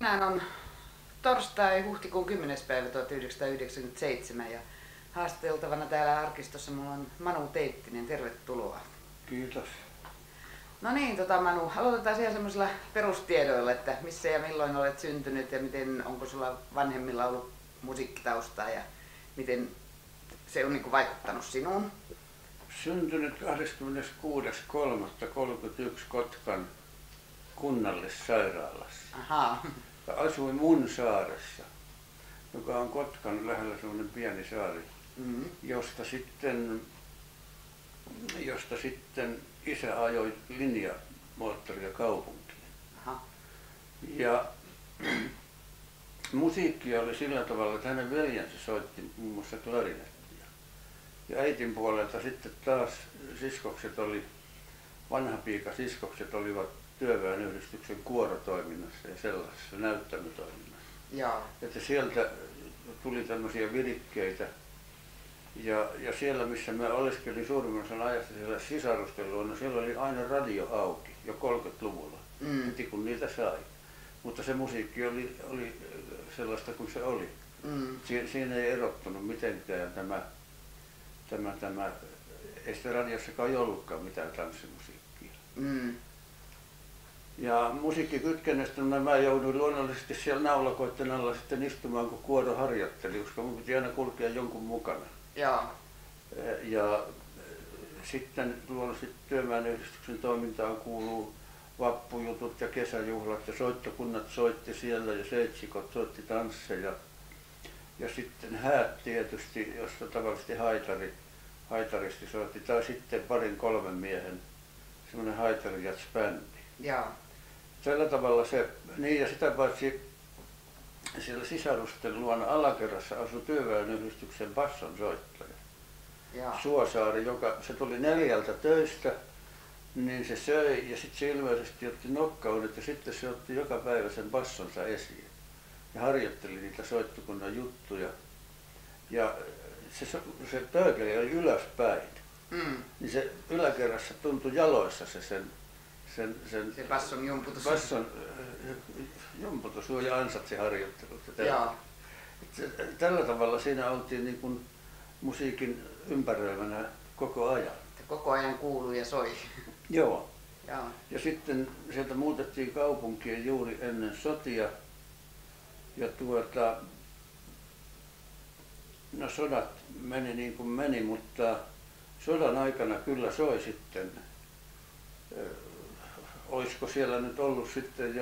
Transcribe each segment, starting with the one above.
Tänään on torstai, huhtikuun 10. päivä 1997 ja haastateltavana täällä arkistossa mulla on Manu Teittinen. Tervetuloa. Kiitos. No niin, Manu, aloitetaan siellä semmoisilla perustiedoilla, että missä ja milloin olet syntynyt ja onko sulla vanhemmilla ollut musiikkitaustaa ja miten se on niin kuin vaikuttanut sinuun? Syntynyt 26.3.31 Kotkan kunnallissairaalassa. Ahaa. Asuin Munsaaressa, joka on Kotkan lähellä semmoinen pieni saari, josta sitten isä ajoi linjamoottoria kaupunkiin. Aha. Ja musiikkia oli sillä tavalla, että hänen veljensä soitti muun muassa klarinettia. Ja äitin puolelta sitten taas vanhapiikasiskokset olivat työväenyhdistyksen kuorotoiminnassa ja sellaisessa näyttämötoiminnassa. Joo. Että sieltä tuli tämmöisiä virikkeitä. Ja siellä, missä mä oleskelin suurimman osan ajasta siellä sisarusten luona, siellä oli aina radio auki jo 30-luvulla, heti kun niitä sai. Mutta se musiikki oli sellaista kuin se oli. Siinä ei erottunut mitenkään ei sitä radiossakaan ollutkaan mitään tanssimusiikkia. Ja musiikkikytkennästä mä jouduin luonnollisesti siellä naulakoitten alla sitten istumaan, kun kuoro harjoitteli, koska mun piti aina kulkea jonkun mukana. Joo. Ja sitten luonnollisesti työväenyhdistyksen toimintaan kuuluu vappujutut ja kesäjuhlat ja soittokunnat soitti siellä ja seitsikot soitti tansseja. Ja sitten häät tietysti, jossa tavallisesti haitaristi soitti, tai sitten 2-3 miehen semmoinen haitarijats-bändi. Joo. Tällä tavalla ja sitä paitsi siellä sisarusten luona alakerrassa asui työväenyhdistyksen bassonsoittaja. Suosaari, se tuli 4 töistä, niin se söi ja sitten se ilmeisesti otti nokkaudet ja sitten se otti joka päivä sen bassonsa esiin ja harjoitteli niitä soittokunnan juttuja. Ja se pöykeli oli ylöspäin, niin se yläkerrassa tuntui jaloissa se basson jumputus. Basson jumputus ja ansatsiharjoittelut. Tällä tavalla siinä oltiin niin kuin musiikin ympäröimänä koko ajan. Koko ajan kuuluu ja soi. Joo. Joo. Ja sitten sieltä muutettiin kaupunkiin juuri ennen sotia. Ja no sodat meni niin kuin meni, mutta sodan aikana kyllä soi sitten. Olisiko siellä nyt ollut sitten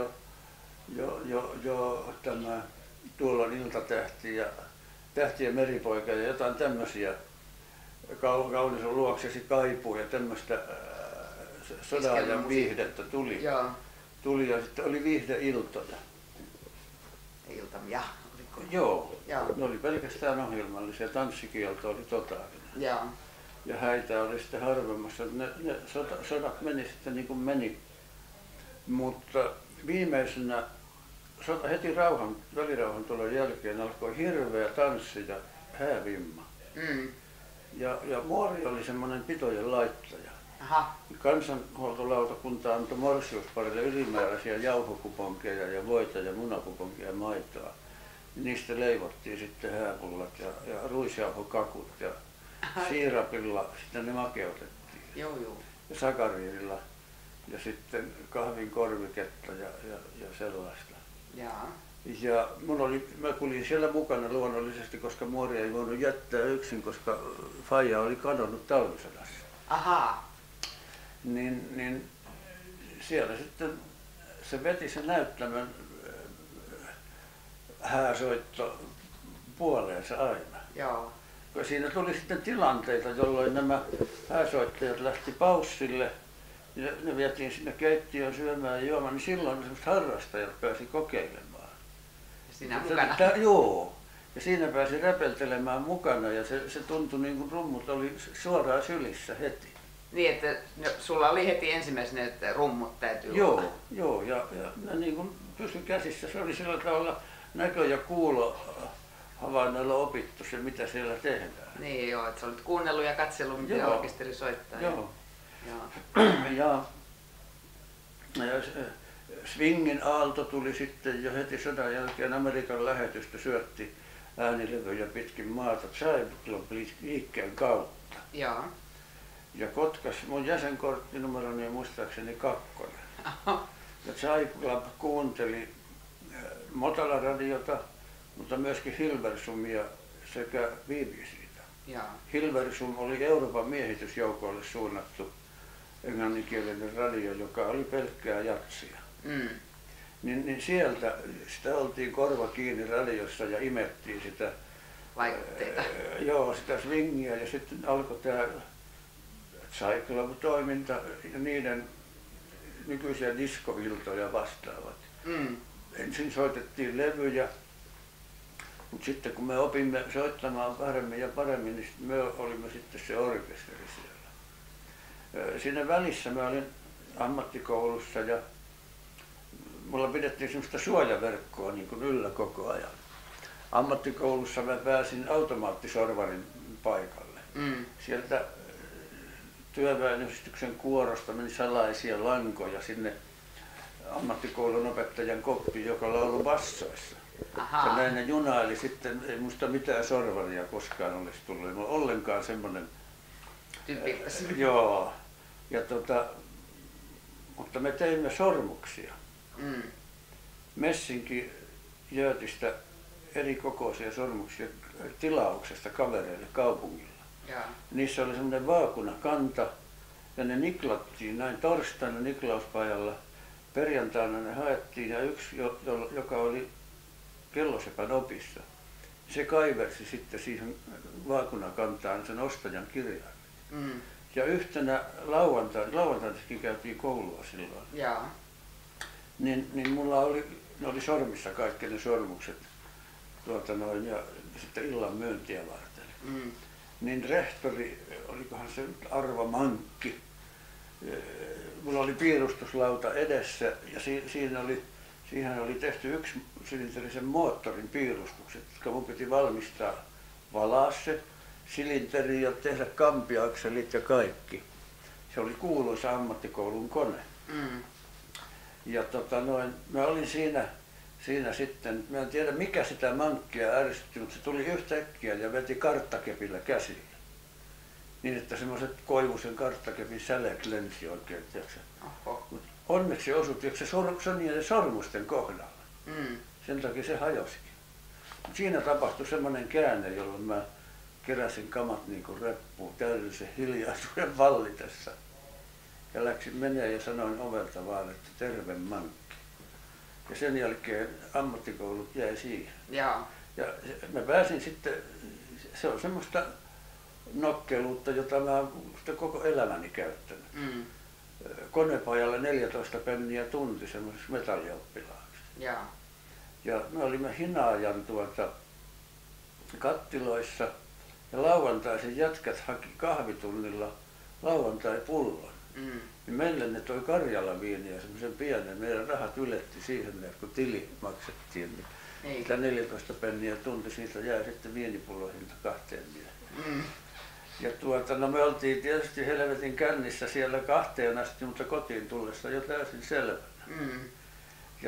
jo tämä Tuolon iltatähti ja Tähtien meripoika ja jotain tämmöisiä, Kaunis on luoksesi kaipuu ja tämmöistä sodan viihdettä tuli. Joo. Tuli ja sitten oli viihdeiltoja. Iltamia. Joo. Ne oli pelkästään ohjelmallisia, tanssikielto oli totaalinen. Joo. Ja häitä oli sitten harvemmassa. Ne sodat meni sitten niin kuin meni. Mutta viimeisenä, heti välirauhan tulon jälkeen alkoi hirveä tanssi ja häävimma. Ja Muori oli semmoinen pitojen laittaja. Aha. Kansanhuoltolautakunta antoi morsiusparille ylimääräisiä jauhokuponkeja ja voita ja munakuponkeja ja maitoa. Niistä leivottiin sitten hääpullat ja ruisjauhokakut ja siirapilla sitten ne makeutettiin. Joo. Ja sakariinilla ja sitten kahvin korviketta ja sellaista. Ja mä kulin siellä mukana luonnollisesti, koska Muori ei voinut jättää yksin, koska faija oli kadonnut talvisodassa. Aha. Niin siellä sitten se veti sen näyttämön hääsoitto puoleensa aina. Joo. Siinä tuli sitten tilanteita, jolloin nämä hääsoittajat lähti paussille ja ne vietiin sinne keittiöön syömään ja juomaan, niin silloin semmoiset harrastajat pääsi kokeilemaan. Sinä mukana? Joo. Ja siinä pääsi räpeltelemään mukana ja se tuntui niin kuin rummut oli suoraan sylissä heti. Niin, että sulla oli heti ensimmäisenä, että rummut täytyy olla. Joo, ja ne niin kuin pysyi käsissä. Se oli sillä tavalla näkö- ja kuulohavainnoilla opittu se, mitä siellä tehdään. Niin joo, että sä olit kuunnellut ja katsellut, miten orkesteri soittaa. Joo. Swingin aalto tuli sitten jo heti sodan jälkeen. Amerikan lähetystö syötti äänilevyjä pitkin maata Jive Club liikkeen kautta. Joo. Ja Kotkas mun jäsenkorttinumeroni on muistaakseni 2. Ja Jive Club kuunteli Motala-radiota, mutta myöskin Hilversumia sekä BBCtä. Hilversum oli Euroopan miehitysjoukoille suunnattu englanninkielinen radio, joka oli pelkkää jatsia. Niin sieltä sitä oltiin korva kiinni radiossa ja imettiin sitä vaikutteita. Joo, sitä swingia ja sitten alkoi tämä Jive Club-toiminta ja niiden nykyisiä diskoiltoja vastaavat. Ensin soitettiin levyjä, mutta sitten kun me opimme soittamaan paremmin ja paremmin, niin me olimme sitten se orkesteri siellä. Siinä välissä mä olin ammattikoulussa ja mulla pidettiin semmoista suojaverkkoa niin kuin yllä koko ajan. Ammattikoulussa mä pääsin automaattisorvarin paikalle. Sieltä työväenyhdistyksen kuorosta meni salaisia lankoja sinne ammattikoulun opettajan koppiin, joka lauloi bassoissa. Ja näin ne junaili sitten, ei muista mitään sorvaria koskaan olisi tullut, ei mulla ollenkaan semmoinen. Joo. Ja mutta me teimme sormuksia. Messinki Jöötistä eri kokoisia sormuksia tilauksesta kavereille kaupungilla. Niissä oli semmoinen vaakunakanta ja ne niklattiin näin torstaina niklauspajalla. Perjantaina ne haettiin ja yksi, joka oli Kellosepän opissa, se kaiversi sitten siihen vaakunakantaan sen ostajan kirjaimen. Ja yhtenä lauantainakin käytiin koulua silloin. Niin mulla ne oli sormissa kaikki ne sormukset ja sitten illan myyntiä varten. Niin rehtori, olikohan se Arva Mankki, mulla oli piirustuslauta edessä ja siihen oli tehty yksisylinterisen moottorin piirustukset, jotka mun piti valmistaa, valaa se silinteri ja tehdä kampiakselit ja kaikki. Se oli kuuluisa ammattikoulun kone. Ja mä olin siinä sitten, mä en tiedä mikä sitä Mankkia ärsytti, mutta se tuli yhtäkkiä ja veti karttakepillä käsillä. Niin että semmoiset koivuisen karttakepin säleet lensi oikein. Mut onneksi osui se niiden sormusten kohdalla. Sen takia se hajosikin. Mut siinä tapahtui semmoinen käänne, jolloin mä keräsin kamat niin kuin reppuun täydellisen hiljaisuuden vallitessa. Ja läksin menee ja sanoin ovelta vaan, että terve Mankki. Ja sen jälkeen ammattikoulut jäi siihen. Ja mä pääsin sitten, se on semmoista nokkeluutta, jota mä oon koko elämäni käyttänyt. Konepajalle 14 penniä tunti semmoisessa metallioppilaaksi. Ja me olimme Hinaajan kattiloissa ja lauantaisin jätkät haki kahvitunnilla lauantai-pullon. Niin meille ne toi Karjalan viiniä semmoisen pienen, meidän rahat yletti siihen, kun tili maksettiin. Niin sitä 14 penniä tunti, siitä jää sitten viinipullon hinta 2 miehen. Ja me oltiin tietysti helvetin kännissä siellä 2 asti, mutta kotiin tullessa jo täysin selvänä. Ja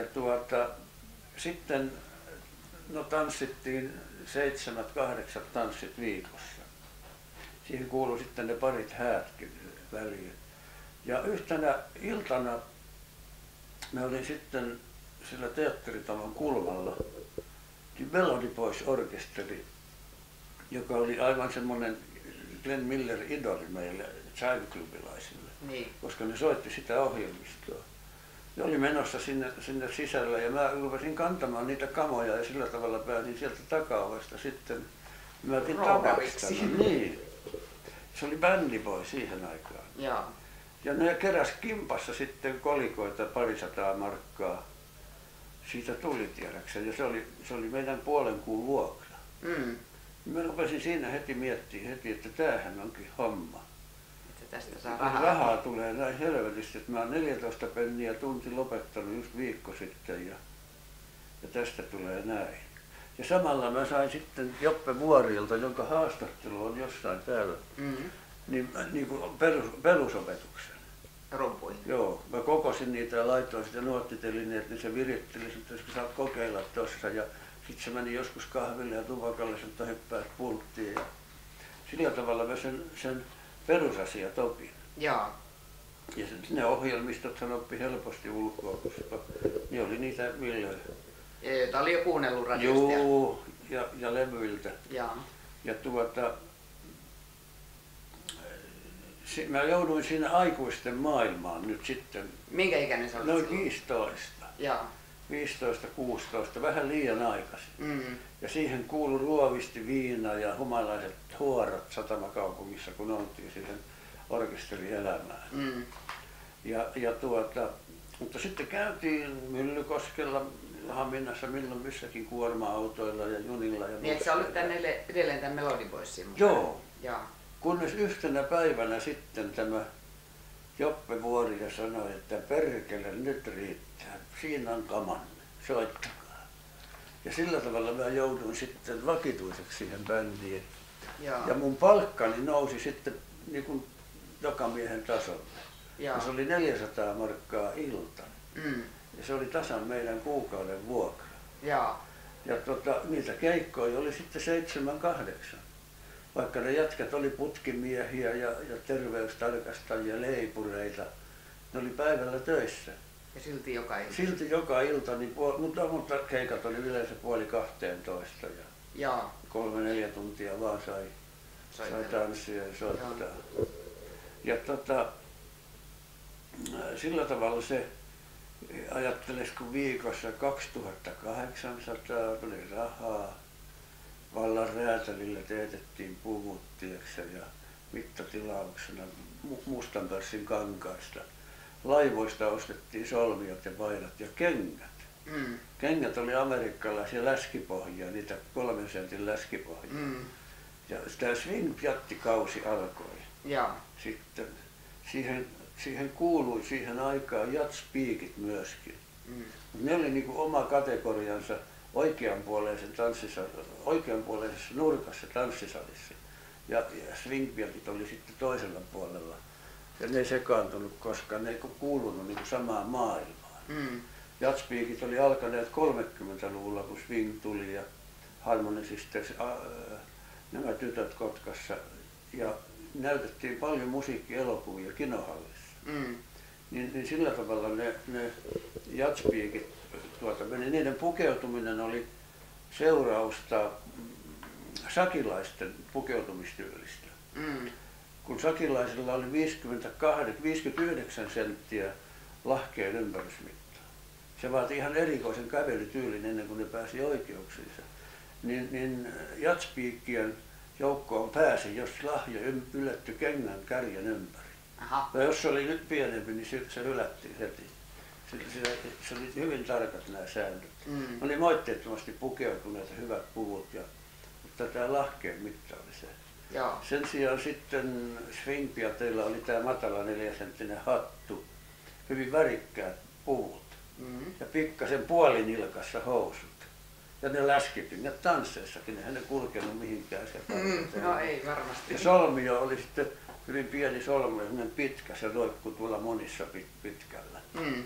sitten tanssittiin 7-8 tanssit viikossa. Siihen kuului sitten ne parit häätkin väliin. Ja yhtenä iltana me olin sitten sillä teatteritalon kulmalla Melody Boys -orkesteri, joka oli aivan semmoinen Glenn Miller-idoli meille Jive-klubilaisille, koska ne soitti sitä ohjelmistoa. Ne oli menossa sinne sisällä ja mä rupesin kantamaan niitä kamoja ja sillä tavalla pääsin sieltä takaovesta sitten. Mä otin tavasta. Niin. Se oli Bandy Boy siihen aikaan. Ja ne keräs kimpassa sitten kolikoita 200 markkaa. Siitä tuli tiedäkseni ja se oli meidän puolen kuun vuokra. Mä rupesin siinä heti miettimään että tämähän onkin homma. Että tästä saa rahaa tulee näin helvetisti, että mä oon 14 penniä tunti lopettanut just viikko sitten ja tästä tulee näin. Ja samalla mä sain sitten Joppe Vuorilta, jonka haastattelu on jossain täällä, niin kuin perusopetuksen. Rumpuihin. Joo, mä koko kokosin niitä ja laitoin sitä nuottitelineet, niin se viritteli, että saat kokeilla tuossa. Ja sitten se meni joskus kahville ja tupakalle, että hyppäät pulttiin. Ja sillä tavalla mä sen perusasiat opin. Joo. Ja ne ohjelmistot hän oppi helposti ulkoa, koska ne oli niitä viljoja. Joita oli jo kuunnellut radiosta. Joo, ja levyiltä. Joo. Ja mä jouduin siinä aikuisten maailmaan nyt sitten. Minkä ikäinen sä olit noin silloin? 15. Joo. 15-16, vähän liian aikaisin. Ja siihen kuului ruovisti, viina ja humalaiset huorat Satamakaupungissa, kun oltiin siihen orkesterielämään. Mutta sitten käytiin Myllykoskella, Haminassa, milloin missäkin kuorma-autoilla ja junilla. Ja niin eikö sä ollut edelleen tämän Melody Boysin mukaan? Joo. Kunnes yhtenä päivänä sitten tämä Joppe Vuorinen sanoi, että perkele nyt riittää, siinä on kamanne, soittakaa. Ja sillä tavalla mä jouduin sitten vakituiseksi siihen bändiin. Ja mun palkkani nousi sitten niin kuin jokamiehen tasolle. Ja se oli 400 markkaa ilta. Ja se oli tasan meidän kuukauden vuokra. Ja niitä keikkoja oli sitten 7-8. Vaikka ne jätkät oli putkimiehiä ja terveystarkastajia, leipureita, ne oli päivällä töissä. Ja silti joka ilta? Silti joka ilta, niin mutta keikat oli yleensä 11:30 ja 3-4 tuntia vaan sai tanssia ja soittaa. Ja sillä tavalla se ajatteles, kun viikossa 2800 tuli rahaa. Vallan räätälillä teetettiin puvut, ja mittatilauksena mustan pörssin kankaista. Laivoista ostettiin solmiot ja paidat ja kengät. Kengät oli amerikkalaisia läskipohjia, niitä 3 sentin läskipohjia. Ja tämä swing-pjattikausi alkoi. Sitten siihen kuului siihen aikaan jatspiikit myöskin. Ne oli niinku oma kategoriansa oikeanpuoleisessa nurkassa tanssisalissa. Ja swing-pjatit oli sitten toisella puolella. Ja ne ei sekaantunut, koska ne ei kuulunut niinku samaan maailmaan. Jatspiikit oli alkaneet 30-luvulla, kun swing tuli ja harmonisista nämä tytöt Kotkassa. Ja näytettiin paljon musiikkielokuvia kinohallissa. Niin sillä tavalla ne jatspiikit, niiden pukeutuminen oli seurausta sakilaisten pukeutumistyylistä. Kun sakilaisilla oli 59 senttiä lahkeen ympärysmitta. Se vaati ihan erikoisen kävelytyylin ennen kuin ne pääsi oikeuksiinsa. Niin jatspiikkien joukkoon pääsi, jos lahja ylettyi kengän kärjen ympäri. Ja jos se oli nyt pienempi, niin se hylättiin heti. Se oli hyvin tarkat nämä säännöt. Ne oli moitteettomasti pukeutuneet ja hyvät puvut, mutta tämä lahkeen mitta oli se. Sen sijaan sitten swing-pjateilla oli tämä matala 4-senttinen hattu, hyvin värikkäät puvut ja pikkasen puolinilkassa housut. Ja ne läskipingät tansseissakin, eihän ne kulkenut mihinkään. No ei varmasti. Ja solmio oli sitten hyvin pieni solmio, pitkä, se roikkui tuolla monissa pitkällä.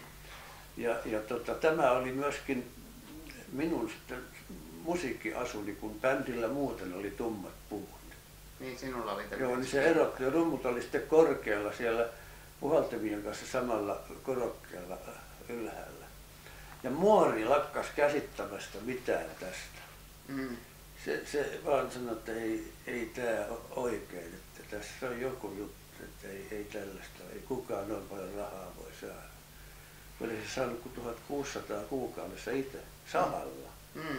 Tämä oli myöskin minun sitten musiikkiasuni, kun bändillä muuten oli tummat puvut. Niin sinulla oli tämä. Joo, niin se erotti ja rummut oli sitten korkealla siellä puhaltimien kanssa samalla korokkeella ylhäällä. Ja muori lakkas käsittämästä mitään tästä. Se vaan sanoi, että ei tämä ole oikein, että tässä on joku juttu, että ei tällaista, ei kukaan noin paljon rahaa voi saada. Oli se saanut kuin 1600 kuukaudessa itse, sahalla.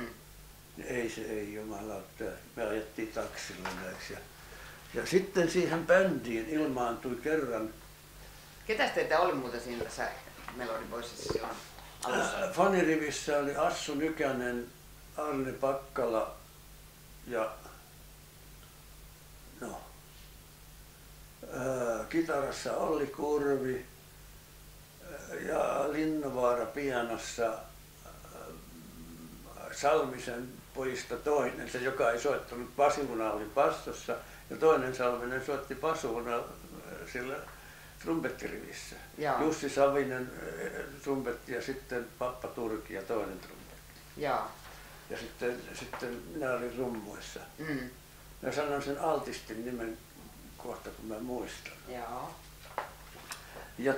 Ei jumalauta, me ajettiin taksilla näiksi. Ja sitten siihen bändiin ilmaantui kerran. Ketäs teitä oli muuten siinä tässä Melody Boysissa silloin alussa? Fanirivissä oli Assu Nykänen, Arne Pakkala ja kitarassa Olli Kurvi ja Linnovaara pianossa Salmisen pojista toinen, se joka ei soittanut basuna oli bassossa ja toinen Salminen soitti basuna sillä trumpettirivissä. Jaa. Jussi Savinen trumpetti ja sitten Pappa Turki ja toinen trumpetti. Jaa. Ja sitten minä olin rummuissa. Mä sanon sen Altistin nimen kohta, kun mä muistan. Jaa. Ja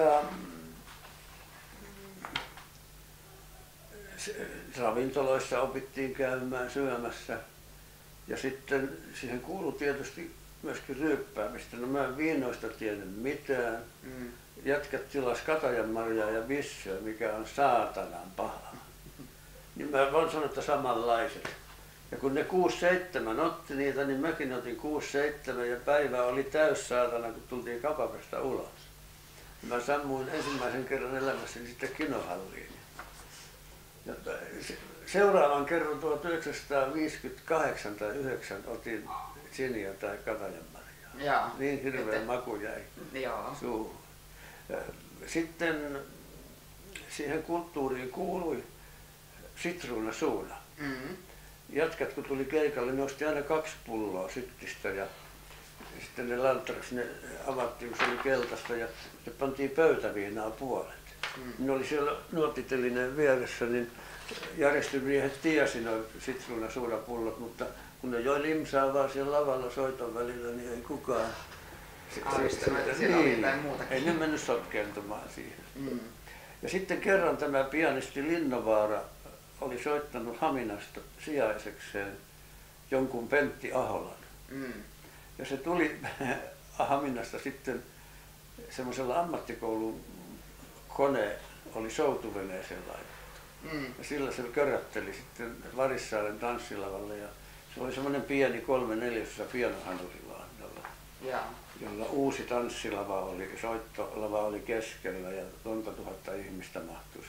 ravintoloissa opittiin käymään syömässä. Ja sitten siihen kuului tietysti myöskin ryyppäämistä. No mä en viinoista tiennyt mitään. Jätkät tilas katajanmarjaa ja bissyä, mikä on saatanan paha. Niin mä voin sanoa, että samanlaiset. Ja kun ne 6-7 otti niitä, niin mäkin otin 6-7 ja päivä oli täys saatana, kun tultiin kapakasta ulos. Mä sammuin ensimmäisen kerran elämässäni sitten kinohalliin. Ja seuraavan kerran 1958 tai 9 otin siniä tai katajanmarjaa. Niin hirveä maku jäi suuhun. Sitten siihen kulttuuriin kuului sitruunasuuna. Jätkät kun tuli keikalle, ne osti aina 2 pulloa syttistä ja sitten ne lantraksi ne avattiin, kun se oli keltaista ja se pantiin pöytäviinaa puolet. Ne oli siellä nuottitelineen vieressä, niin järjestymiehet tiesi noin sitruunasuunapullot, mutta kun ne joi limsaa vaan siellä lavalla soiton välillä, niin ei kukaan ei ne mennyt sotkeentumaan siihen. Ja sitten kerran tämä pianisti Linnovaara oli soittanut Haminasta sijaisekseen jonkun Pentti Aholan. Ja se tuli Haminasta sitten semmoisella ammattikoulun kone oli soutuveneeseen laitettu. Ja sillä se körötteli sitten Varissaaren tanssilavalle ja se oli semmoinen pieni 3/4 pianohanurilla, jolla uusi tanssilava oli, soittolava oli keskellä ja monta tuhatta ihmistä mahtui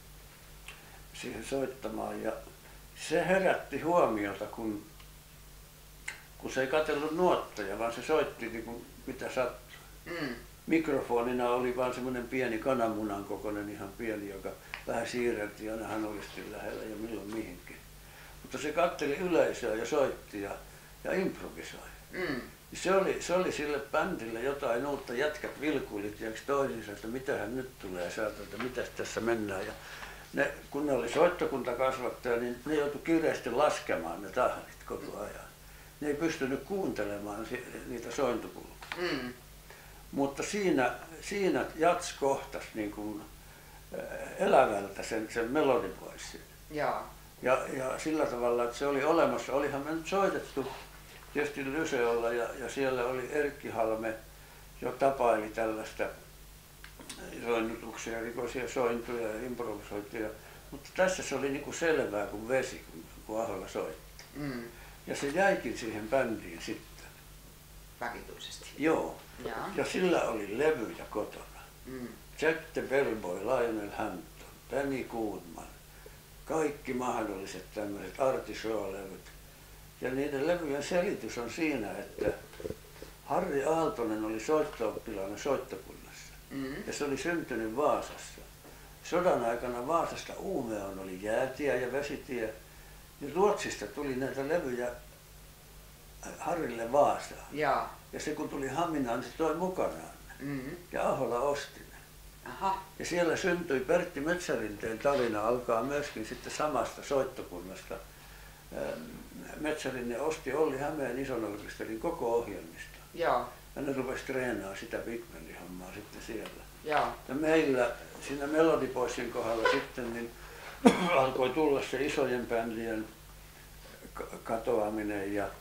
siihen soittamaan. Ja se herätti huomiota, kun se ei katsellut nuotteja, vaan se soitti niin kuin mitä sattui. Mikrofonina oli vaan semmoinen pieni kananmunan kokoinen, ihan pieni, joka vähän siirreltiin aina hanuristi lähellä ja milloin mihinkin. Mutta se katseli yleisöä ja soitti ja improvisoi. Se oli sille bändille jotain uutta. Jätkät vilkuilit toisiinsa, että mitähän nyt tulee saatelta, mitäs tässä mennään. Ja kun ne oli soittokuntakasvattaja, niin ne joutui kiireesti laskemaan ne tahdit koko ajan. Ne ei pystynyt kuuntelemaan niitä sointukulkuja. Mutta siinä Jats kohtasi niin kuin elävältä sen melodivoissin. Ja sillä tavalla, että se oli olemassa. Olihan me nyt soitettu tietysti Lyseolla ja siellä oli Erkki Halme, jo tapaili tällaista soinnutuksia, rikoisia sointuja ja improvisointia. Mutta tässä se oli niin kuin selvää kuin vesi, kun Ahola soitti. Ja se jäikin siihen bändiin sitten. Vakituisesti. Joo. Ja sillä oli levyjä kotona. Jack the Bellboy, Lionel Hampton, Danny Goodman, kaikki mahdolliset tämmöiset Artie Shaw-levyt. Ja niiden levyjen selitys on siinä, että Harri Aaltonen oli soitto-oppilaana soittokunnassa. Ja se oli syntynyt Vaasassa. Sodan aikana Vaasasta Uumeon oli jäätie ja vesitie. Niin Ruotsista tuli näitä levyjä Harrille Vaasaan. Ja se kun tuli Haminaan, niin se toi mukanaan. Ja Ahola osti ne. Ja siellä syntyi Pertti Metsärinteen tarina, alkaa myöskin sitten samasta soittokunnasta. Metsärinne osti Olli Hämeen ison orkesterin koko ohjelmista. Ja ne rupesi treenaamaan sitä big bandin hommaa sitten siellä. Ja meillä siinä Melodipoissin kohdalla sitten niin alkoi tulla se isojen bändien katoaminen ja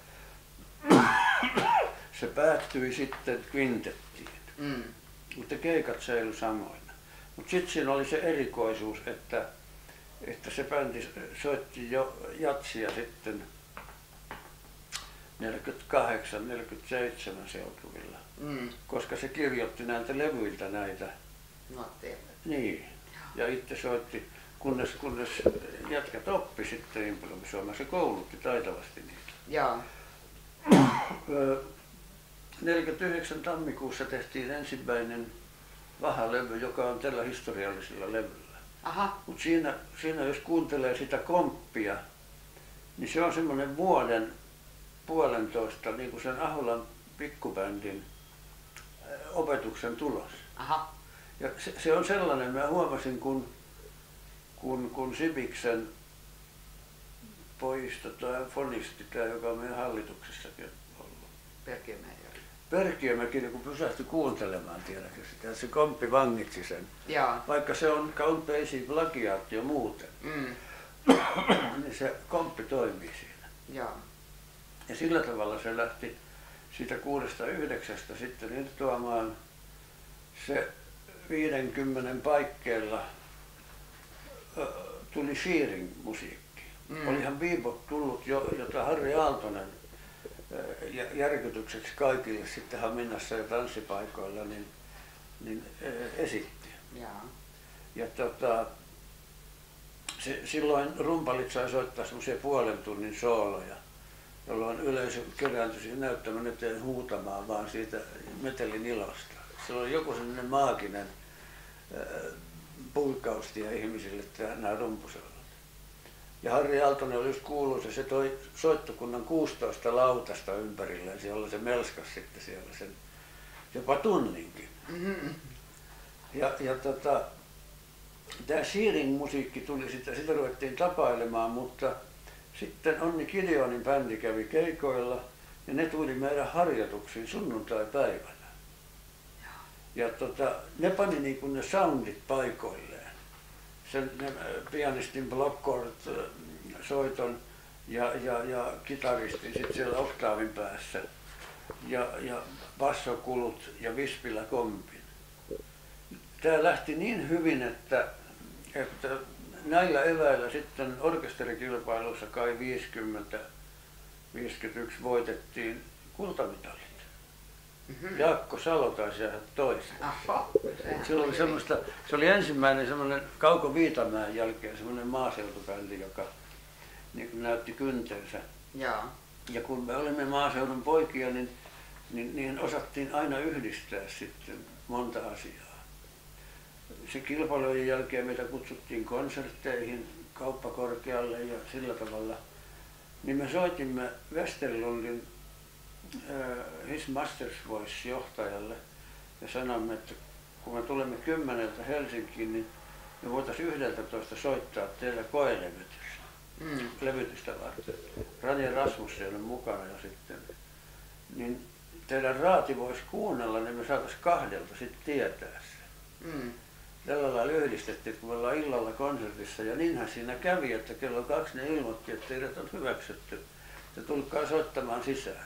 se päättyi sitten kvintettiin. Mutta keikat säilyi samoina. Mutta sitten siinä oli se erikoisuus, että se bändi soitti jo jatsia sitten 48-47 seutuvilla, koska se kirjoitti näiltä levyiltä näitä nuotteja. Niin, ja itse soitti, kunnes jätkät oppi sitten improvisoimaan. Se koulutti taitavasti niitä. 49 tammikuussa tehtiin ensimmäinen Vaha-levy, joka on tällä historiallisella levyllä. Mutta siinä jos kuuntelee sitä komppia, niin se on semmoinen vuoden puolentoista, niin kuin sen Aholan pikkubändin opetuksen tulos. Aha. Ja se on sellainen, mä huomasin, kun Sibiksen poista tai fonisti, tämä, joka on meidän hallituksessakin ollut. Perkiömäki, kun pysähtyi kuuntelemaan, tiedätkö sitä, se Komppi vangitsi sen. Jaa. Vaikka se on Count Basie plagiaatti jo muuten, niin se Komppi toimii siinä. Jaa. Ja sillä tavalla se lähti siitä 6-9 sitten irtoamaan se 50 paikkeilla tuli shearing musiikki. Olihan bebop tullut jo, jota Harri Aaltonen järkytykseksi kaikille sitten Haminassa ja tanssipaikoilla niin esitti. Jaa. Ja silloin rumpalit sai soittaa semmoisia puolen tunnin sooloja, jolloin yleisö kerääntyi siihen näyttämön eteen huutamaan vaan siitä metelin ilosta. Se oli joku sellainen maaginen pulkkaustia ihmisille nämä rumpusoolot. Ja Harri Aaltonen oli just kuuluisa, se toi soittokunnan 16 lautasta ympärilleen, jolla se melskas sitten siellä sen jopa tunninkin. Ja tämä shearing-musiikki tuli sitä ruvettiin tapailemaan, mutta sitten Onni Gideonin bändi kävi keikoilla ja ne tuli meidän harjoituksiin sunnuntaipäivänä. Ja ne pani niin kuin ne soundit paikoilleen. Sen pianistin blockchord soiton ja kitaristin sitten siellä oktaavin päässä ja bassokulut ja vispillä kompin. Tämä lähti niin hyvin, että näillä eväillä sitten orkesterikilpailussa kai 50-51 voitettiin kultamitalit. Jaakko Salo taisi jäädä toiseen. Se oli ensimmäinen semmoinen Kauko Viitamäen jälkeen semmoinen maaseutubändi, joka niin näytti kyntensä. Jaa. Ja kun me olimme maaseudun poikia, niin osattiin aina yhdistää sitten monta asiaa. Se kilpailujen jälkeen meitä kutsuttiin konsertteihin Kauppakorkealle ja sillä tavalla, niin me soitimme Westerlundin His Masters Voice-johtajalle ja sanoimme, että kun me tulemme 10 Helsinkiin, niin me voitaisiin 11 soittaa teillä levytystä varten. Ranje Rasmussen on mukana jo sitten. Niin teidän raati voisi kuunnella, niin me saataisiin 2 sitten tietää sen. Tällä lailla yhdistettiin, kun me ollaan illalla konsertissa ja niinhän siinä kävi, että kello 2 ne ilmoitti, että teidät on hyväksytty. Te tulkaa soittamaan sisään.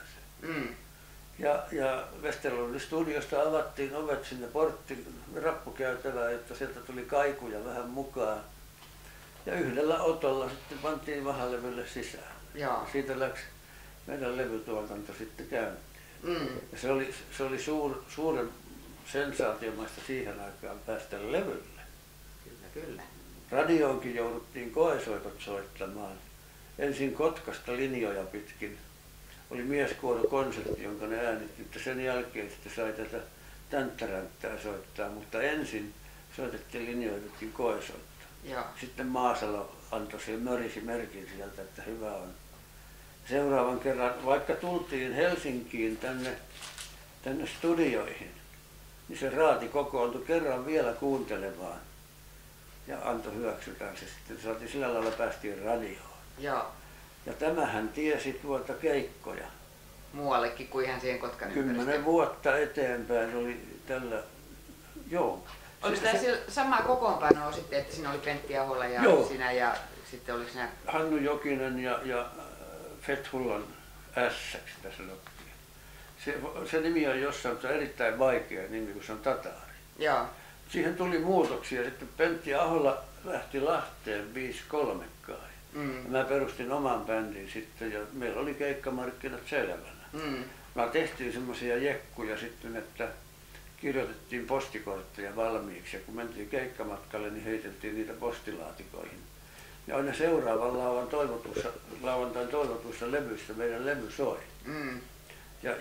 Ja Westerlundin studiosta avattiin ovet sinne rappukäytävään, että sieltä tuli kaikuja vähän mukaan. Ja yhdellä otolla sitten pantiin vahalevylle sisään. Ja siitä läksi meidän levytuotanto sitten käyntiin. Ja se oli suuren sensaatiomaista siihen aikaan päästä levylle. Kyllä. Radioonkin jouduttiin koesoitot soittamaan. Ensin Kotkasta linjoja pitkin. Oli mieskuorokonsertti, jonka ne äänitti, että sen jälkeen sitten sai tätä tänttäränttää soittaa, mutta ensin soitettiin linjoja pitkin koesoittoa. Sitten Maasalo antoi siihen mörisi merkin sieltä, että hyvä on. Seuraavan kerran, vaikka tultiin Helsinkiin tänne studioihin, niin se raati kokoontui kerran vielä kuuntelemaan ja antoi hyväksytään se sitten. Saatiin sillä lailla päästiin radioon. Ja tämähän tiesi keikkoja. Muuallekin kuin ihan siihen Kotkan 10 vuotta eteenpäin oli tällä, joo. Oliko tämä samaa kokoonpanoa sitten, että siinä oli Pentti Ahola ja sinä ja sitten oliko sinä... Hannu Jokinen ja Fethullan Ässäksi sitä sanottiin. Se nimi on jossain, se on erittäin vaikea nimi, kun se on tataari. Siihen tuli muutoksia. Sitten Pentti Ahola lähti Lahteen 5-3 kai. Mä perustin oman bändin sitten ja meillä oli keikkamarkkinat selvänä. Mä tehtiin semmoisia jekkuja sitten, että kirjoitettiin postikortteja valmiiksi ja kun mentiin keikkamatkalle, niin heiteltiin niitä postilaatikoihin. Ja aina seuraavan lauantain toivotussa levyssä meidän levy soi. Ja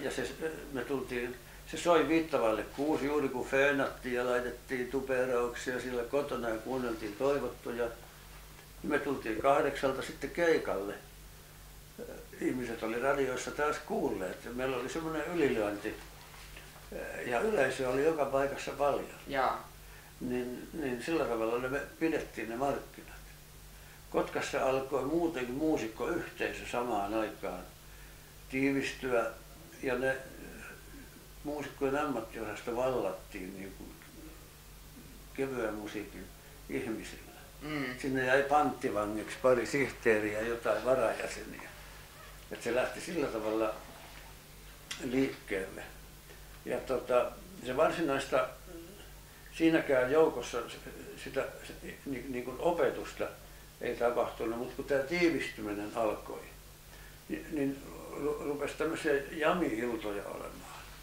se soi Viittavalle 6 juuri kun föönattiin ja laitettiin tuperauksia sillä kotona ja kuunneltiin toivottuja. Me tultiin 8 sitten keikalle. Ihmiset oli radioissa taas kuulleet. Meillä oli semmoinen ylilyönti ja yleisö oli joka paikassa paljon. Jaa. Niin sillä tavalla me pidettiin ne markkinat. Kotkassa alkoi muutenkin muusikkoyhteisö samaan aikaan tiivistyä ja ne muusikkojen ammattiosasto vallattiin niin kuin kevyen musiikin ihmisillä. Sinne jäi panttivangiksi pari sihteeriä ja jotain varajäseniä. Et se lähti sillä tavalla liikkeelle. Ja se varsinaista siinäkään joukossa sitä niin kuin opetusta ei tapahtunut, mutta kun tämä tiivistyminen alkoi, niin rupesi tämmöisiä jami-iltoja olemaan.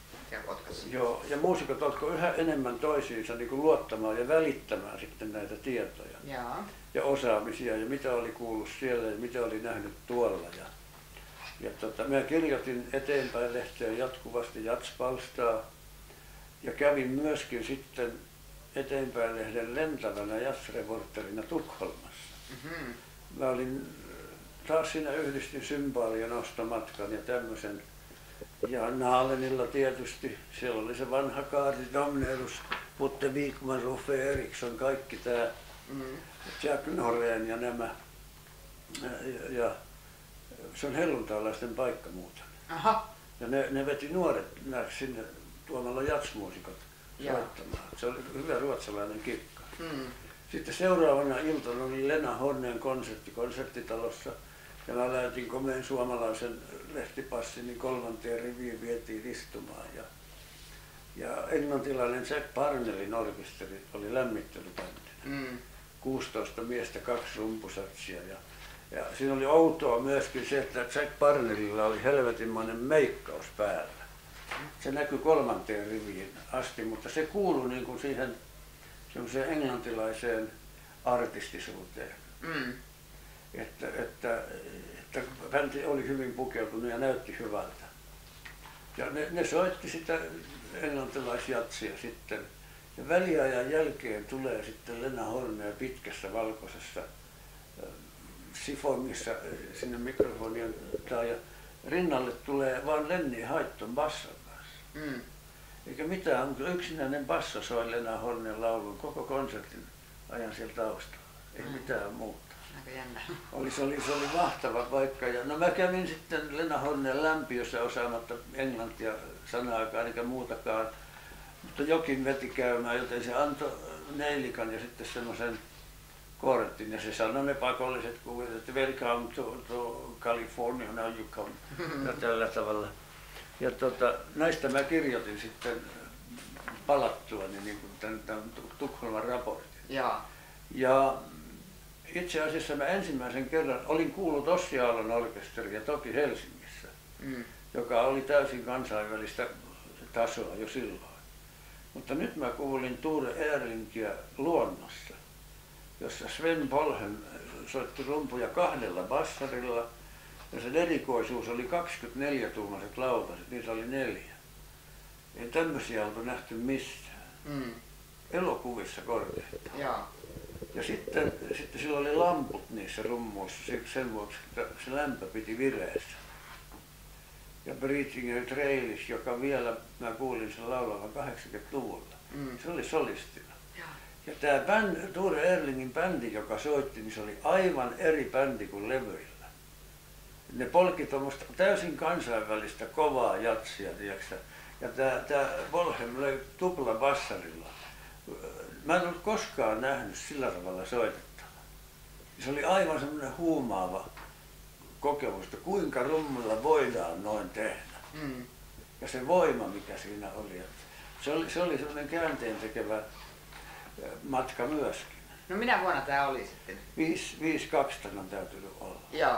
Joo, ja muusikot alkoi yhä enemmän toisiinsa niin kuin luottamaan ja välittämään sitten näitä tietoja. Jaa. Ja osaamisia ja mitä oli kuullut siellä ja mitä oli nähnyt tuolla. Ja mä kirjoitin eteenpäin lehteen jatkuvasti jatspalstaa ja kävin myöskin sitten eteenpäin lehden lentävänä jazzreporterina Tukholmassa. Mä olin taas siinä yhdistin symbaalien ostomatkan ja tämmöisen. Ja Naalenilla tietysti, siellä oli se vanha kaari, Domnerus, Putte Wigman, Ruffe Eriksson, kaikki tää, Jack Noreen ja nämä. Ja se on helluntalaisten paikka muuten. Aha. Ja ne veti nuoret sinne tuomalla jazzmuusikot soittamaan. Se oli hyvä ruotsalainen kikka. Sitten seuraavana iltana oli Lena Horneen konsertti konserttitalossa. Ja mä lähetin komeen suomalaisen lehtipassin, niin 3. riviin vietiin istumaan. Ja englantilainen Jack Parnellin orkesteri oli lämmittelybändinä. 16 miestä, 2 rumpusatsia. Ja siinä oli outoa myöskin se, että Jack Parnellilla oli helvetinmoinen meikkaus päällä. Se näkyi 3. riviin asti, mutta se kuului niin kuin siihen semmoiseen englantilaiseen artistisuuteen. Että bändi oli hyvin pukeutunut ja näytti hyvältä. Ja ne soitti sitä englantilaisjatsia sitten. Ja väliajan jälkeen tulee sitten Lena Hornea pitkässä valkoisessa sifonissa sinne mikrofonien taa ja rinnalle tulee vaan Lenni Haitton basson kanssa. Eikä mitään, yksinäinen basso soi Lena Hornen laulun koko konsertin ajan siellä taustalla. Ei mitään muuta. Se oli mahtava paikka. Ja no mä kävin sitten Lena Hornen lämpiössä osaamatta englantia sanaakaan eikä muutakaan. Mutta jokin veti käymään, joten se antoi neilikan ja sitten semmoisen kortin ja se sanoi ne pakolliset kuvit, että welcome to California, now you come. Ja tällä tavalla. Ja näistä mä kirjoitin sitten palattuani niin kuin tämän Tukholman raportin. Ja itse asiassa mä ensimmäisen kerran olin kuullut Ossi Aallon orkesteria toki Helsingissä, joka oli täysin kansainvälistä tasoa jo silloin. Mutta nyt mä kuulin Ture Erlingiä Luonnossa, jossa Sven Polhem soitti rumpuja 2 bassarilla ja sen erikoisuus oli 24-tuumaiset lautaset, niitä oli 4. Ei tämmöisiä oltu nähty missään. Elokuvissa korkeintaan. Ja sitten sillä oli lamput niissä rummuissa sen vuoksi, että se lämpö piti vireessä. Ja Breathing Trailish, joka vielä, mä kuulin sen laulavan 80-luvulla, se oli solistina. Ja tämä Ture Erlingin bändi, joka soitti, niin se oli aivan eri bändi kuin levyillä. Ne polki tuommoista täysin kansainvälistä kovaa jatsia, tiiäksä. Ja tämä Bolhem löi tupla bassarilla. Mä en ollut koskaan nähnyt sillä tavalla soitettavaa. Se oli aivan semmoinen huumaava kokemus, että kuinka rummulla voidaan noin tehdä. Ja se voima, mikä siinä oli. Se oli semmoinen käänteentekevä matka myöskin. No minä vuonna tämä oli sitten? 52 on täytynyt olla. Joo.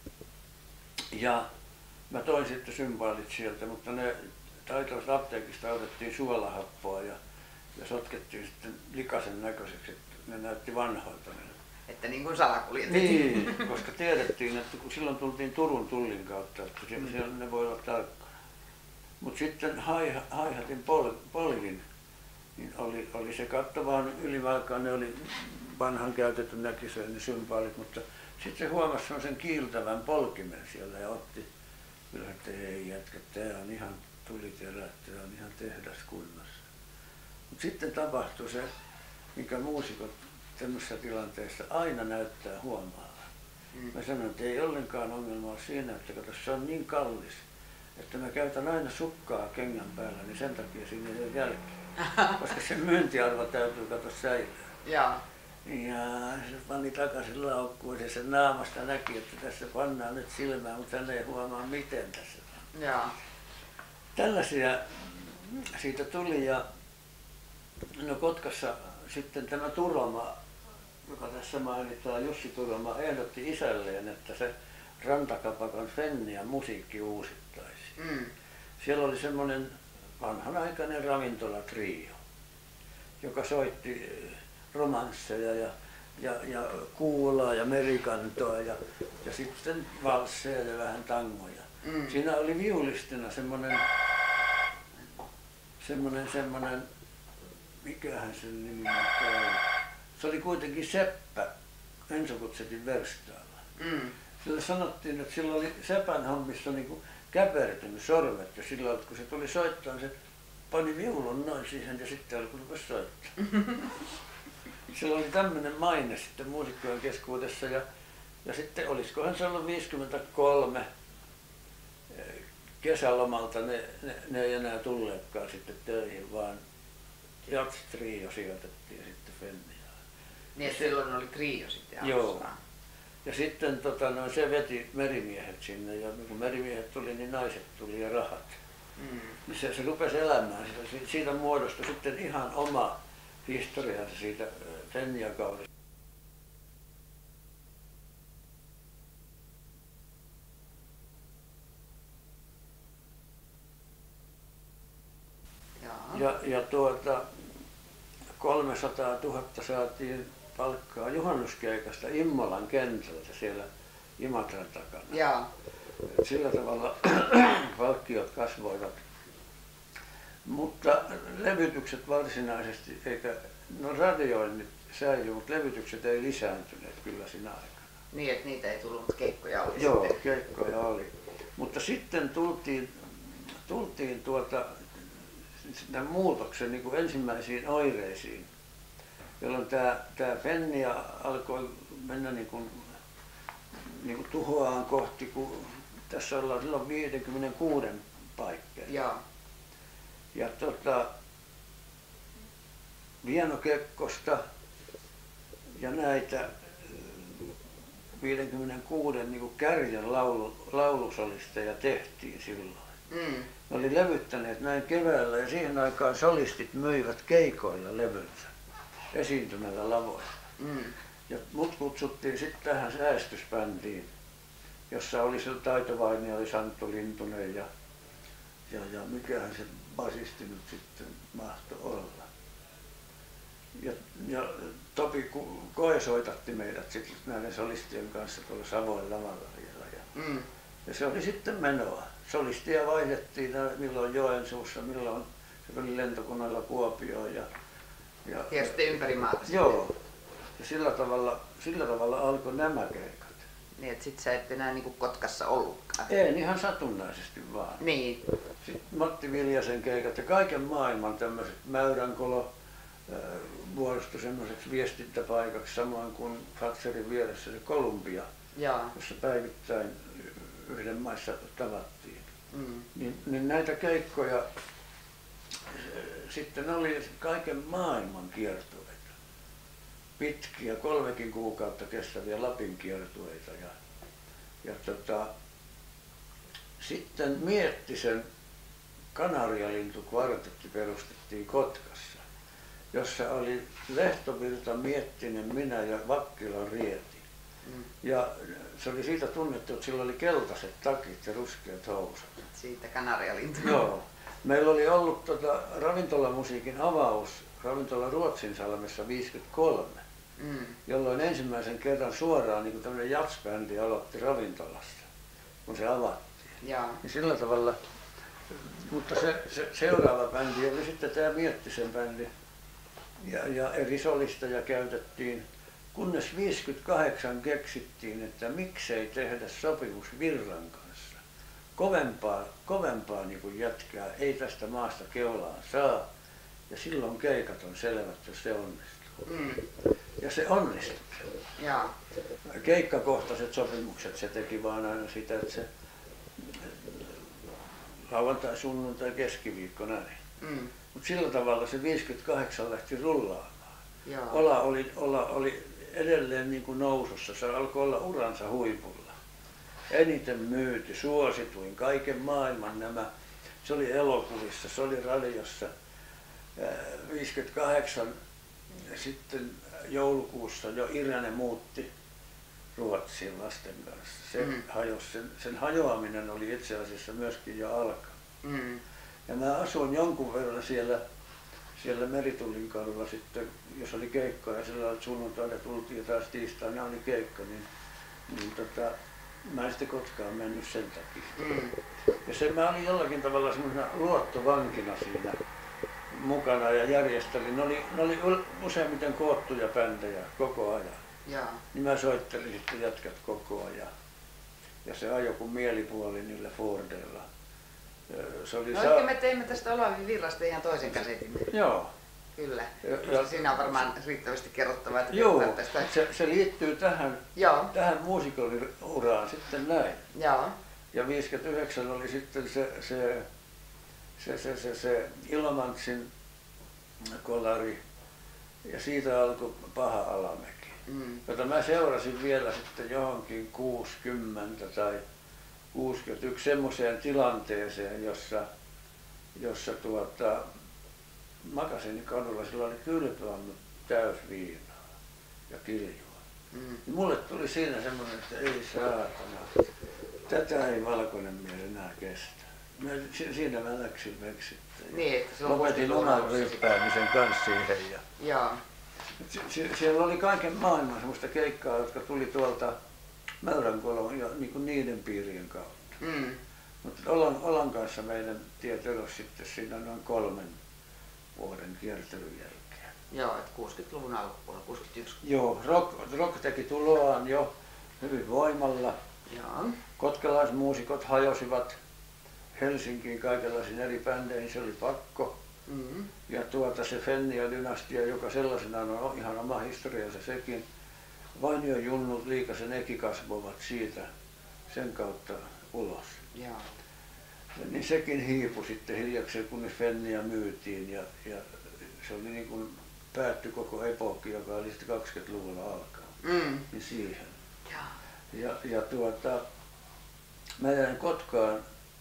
Ja mä toin sitten symbaalit sieltä, mutta ne taitoista apteekista otettiin suolahappoa ja sotkettiin sitten likaisen näköiseksi, että ne näytti vanhoilta. Että niin kuin salakuljetettiin. Niin, koska tiedettiin, että kun silloin tultiin Turun tullin kautta, että siellä ne voi olla tarkkana. Mutta sitten hi-hatin polvin, niin oli se katto vaan ylivalkaan, ne oli vanhan käytetyn näkisöön ne symbaalit, mutta sitten se huomasi sen kiiltävän polkimen siellä ja otti, kyllä että ei jätkä, tää on ihan tuliterätty ja on ihan tehdaskunnossa. Mutta sitten tapahtui se, mikä muusikot tämmöisessä tilanteessa aina näyttää huomaavan. Mä sanoin, että ei ollenkaan ongelmaa siinä, että kato, se on niin kallis, että mä käytän aina sukkaa kengän päällä, niin sen takia siinä ei ole jälkeä. Koska sen myyntiarvo täytyy kato säilyä. Ja se pani takaisin laukkuun ja sen naamasta näki, että tässä pannaan nyt silmää, mutta hän ei huomaa miten tässä. Ja Tällaisia siitä tuli ja no Kotkassa sitten tämä Turoma, joka tässä mainitaan, Jussi Turoma, ehdotti isälleen, että se Rantakapakan Fennia musiikki uusittaisiin. Siellä oli semmoinen vanhanaikainen ravintolatrio, joka soitti romansseja ja kuulaa ja merikantoa ja sitten valsseja ja vähän tangoja. Siinä oli viulistina semmoinen, mikähän sen nimi oli. Se oli kuitenkin Seppä Ensokutsetin verstaalla. Sillä sanottiin, että sillä oli Sepän hommissa niin käpertynyt sormet ja sillä kun se tuli soittaa, se pani viulun noin siihen ja sitten alkoi soittaa. Sillä oli tämmöinen maine sitten muusikkojen keskuudessa ja sitten olisikohan se ollut 53 kesälomalta ne ei enää tulleetkaan sitten töihin, vaan jatstrio sijoitettiin sitten Fenniaan. Niin, että silloin oli trio sitten alussa. Joo. Ja sitten se veti merimiehet sinne ja kun merimiehet tuli, niin naiset tuli ja rahat. Niin se rupesi elämään. Siitä muodostui sitten ihan oma historiansa siitä Fennia-kaudesta. Ja 300 000 saatiin palkkaa juhannuskeikasta Immolan kentältä siellä Imatran takana. Ja Sillä tavalla palkkiot kasvoivat. Mutta levytykset varsinaisesti, radioinnit säilyi, mutta levytykset ei lisääntyneet kyllä siinä aikana. Niin, että niitä ei tullut, mutta keikkoja oli. Joo, sitten. keikkoja oli. Mutta sitten tultiin tämän muutoksen niin kuin ensimmäisiin oireisiin, jolloin tämä Fennia alkoi mennä niin kuin tuhoaan kohti, kun tässä ollaan silloin 56 paikkeilla. Ja Vieno Kekkosta ja näitä 56 niin kuin kärjen laulusolisteja tehtiin silloin. Ne oli levyttäneet näin keväällä ja siihen aikaan solistit myivät keikoilla levynsä esiintymällä lavoilla. Ja mut kutsuttiin sitten tähän säästysbändiin, jossa oli se taitovaini, oli Santtu Lintunen ja mikähän se basisti nyt sitten mahtoi olla. Ja Topi koesoitatti meidät sitten näiden solistien kanssa tuolla Savoin lavalla vielä. Ja se oli sitten menoa. Solistia vaihdettiin milloin Joensuussa, milloin se oli lentokoneella Kuopioon. Ja sitten ympäri maata. Joo. Ja sillä tavalla alkoi nämä keikat. Niin, että sit sä et enää niinku Kotkassa ollutkaan. Ei, ihan satunnaisesti vaan. Niin. Sitten Matti Viljasen keikat ja kaiken maailman tämmöiset Mäyränkolo muodostui semmoiseksi viestintäpaikaksi, samoin kuin Fatserin vieressä se Columbia, jossa päivittäin yhden maissa tavattiin. Niin näitä keikkoja sitten oli kaiken maailman kiertueita. Pitkiä, 3 kuukautta kestäviä Lapin kiertueita. Sitten Miettisen Kanarialintukvartetti perustettiin Kotkassa, jossa oli Lehtovirta, Miettinen, minä ja Vakkilan Rieti. Ja se oli siitä tunnettu, että sillä oli keltaiset takit ja ruskeat housut. Siitä Kanarialintu. Joo. Meillä oli ollut ravintolamusiikin avaus ravintola Ruotsinsalmessa 53, jolloin ensimmäisen kerran suoraan niin tämmöinen jazzbändi aloitti ravintolassa, kun se avattiin. Ja sillä tavalla, mutta se seuraava bändi oli sitten tämä Miettisen bändi ja eri solisteja käytettiin, kunnes 58 keksittiin, että miksei tehdä sopimus Virran kanssa kovempaa niin kuin jätkää ei tästä maasta keulaan saa. Ja silloin keikat on selvät, jos se onnistuu. Ja se onnistui. Ja. Keikkakohtaiset sopimukset se teki vaan aina sitä, että se lauantai, sunnuntai, keskiviikko näin. Mutta sillä tavalla se 58 lähti rullaamaan. Ola oli edelleen niin kuin nousussa, se alkoi olla uransa huipulla. Eniten myyty, suosituin, kaiken maailman nämä. Se oli elokuvissa, se oli radiossa. 58 sitten joulukuussa jo Irene muutti Ruotsiin lasten kanssa. Se hajosi, sen hajoaminen oli itse asiassa myöskin jo alkanut. Ja mä asuin jonkun verran siellä Meritullin kadulla sitten, jos oli keikka ja sillä lailla sunnuntaina tultiin ja taas tiistaina oli keikka, niin mä en sitten koskaan mennyt sen takia. Ja mä olin jollakin tavalla semmoisena luottovankina siinä mukana ja järjestelin. Ne oli useimmiten koottuja bändejä koko ajan. Niin mä soittelin sitten jätkät koko ajan. Ja se ajoi kuin mielipuoli niillä Fordeilla. Se oli oikein me teimme tästä Olavi Virrasta ihan toisen kasetin. Joo. Kyllä. Siinä on varmaan riittävästi kerrottavaa. Että tästä. Se liittyy tähän muusikoliuraan sitten näin. Joo. Ja 59 oli sitten se Ilomantsin kolari ja siitä alkoi Paha Alamäki, jota mä seurasin vielä sitten johonkin 60 tai 61 semmoiseen tilanteeseen, jossa Makasiinikadulla sillä oli kylpyammu täys viinaa ja kiljua. Mulle tuli siinä semmoinen, että ei saatana, tätä ei valkoinen mies enää kestä. Siinä mä läksin veksittäin. Niin, lopetin oman ryppäämisen kanssa siihen. Siellä oli kaiken maailman semmoista keikkaa, jotka tuli tuolta Mäyränkolon ja niin niiden piirien kautta. Mutta Olan kanssa meidän tiet erosi sitten siinä noin 3 vuoden kiertelyn jälkeen. Joo, että 60-luvun alkupuolella, 61. Joo, rock teki tuloaan jo hyvin voimalla. Joo. Kotkelaismuusikot hajosivat Helsinkiin kaikenlaisiin eri bändeihin, se oli pakko. Ja se Fennia-dynastia, joka sellaisenaan on ihan oma historiansa sekin. Vainio Junnut, Liikasen Eki kasvoivat siitä sen kautta ulos. Joo. Niin sekin hiipui sitten hiljakseen, kunnes Fennia myytiin ja se oli niin kuin päättyi koko epokki, joka oli sitten 20-luvulla alkaen. Niin siihen. Ja mä jäin Kotkaan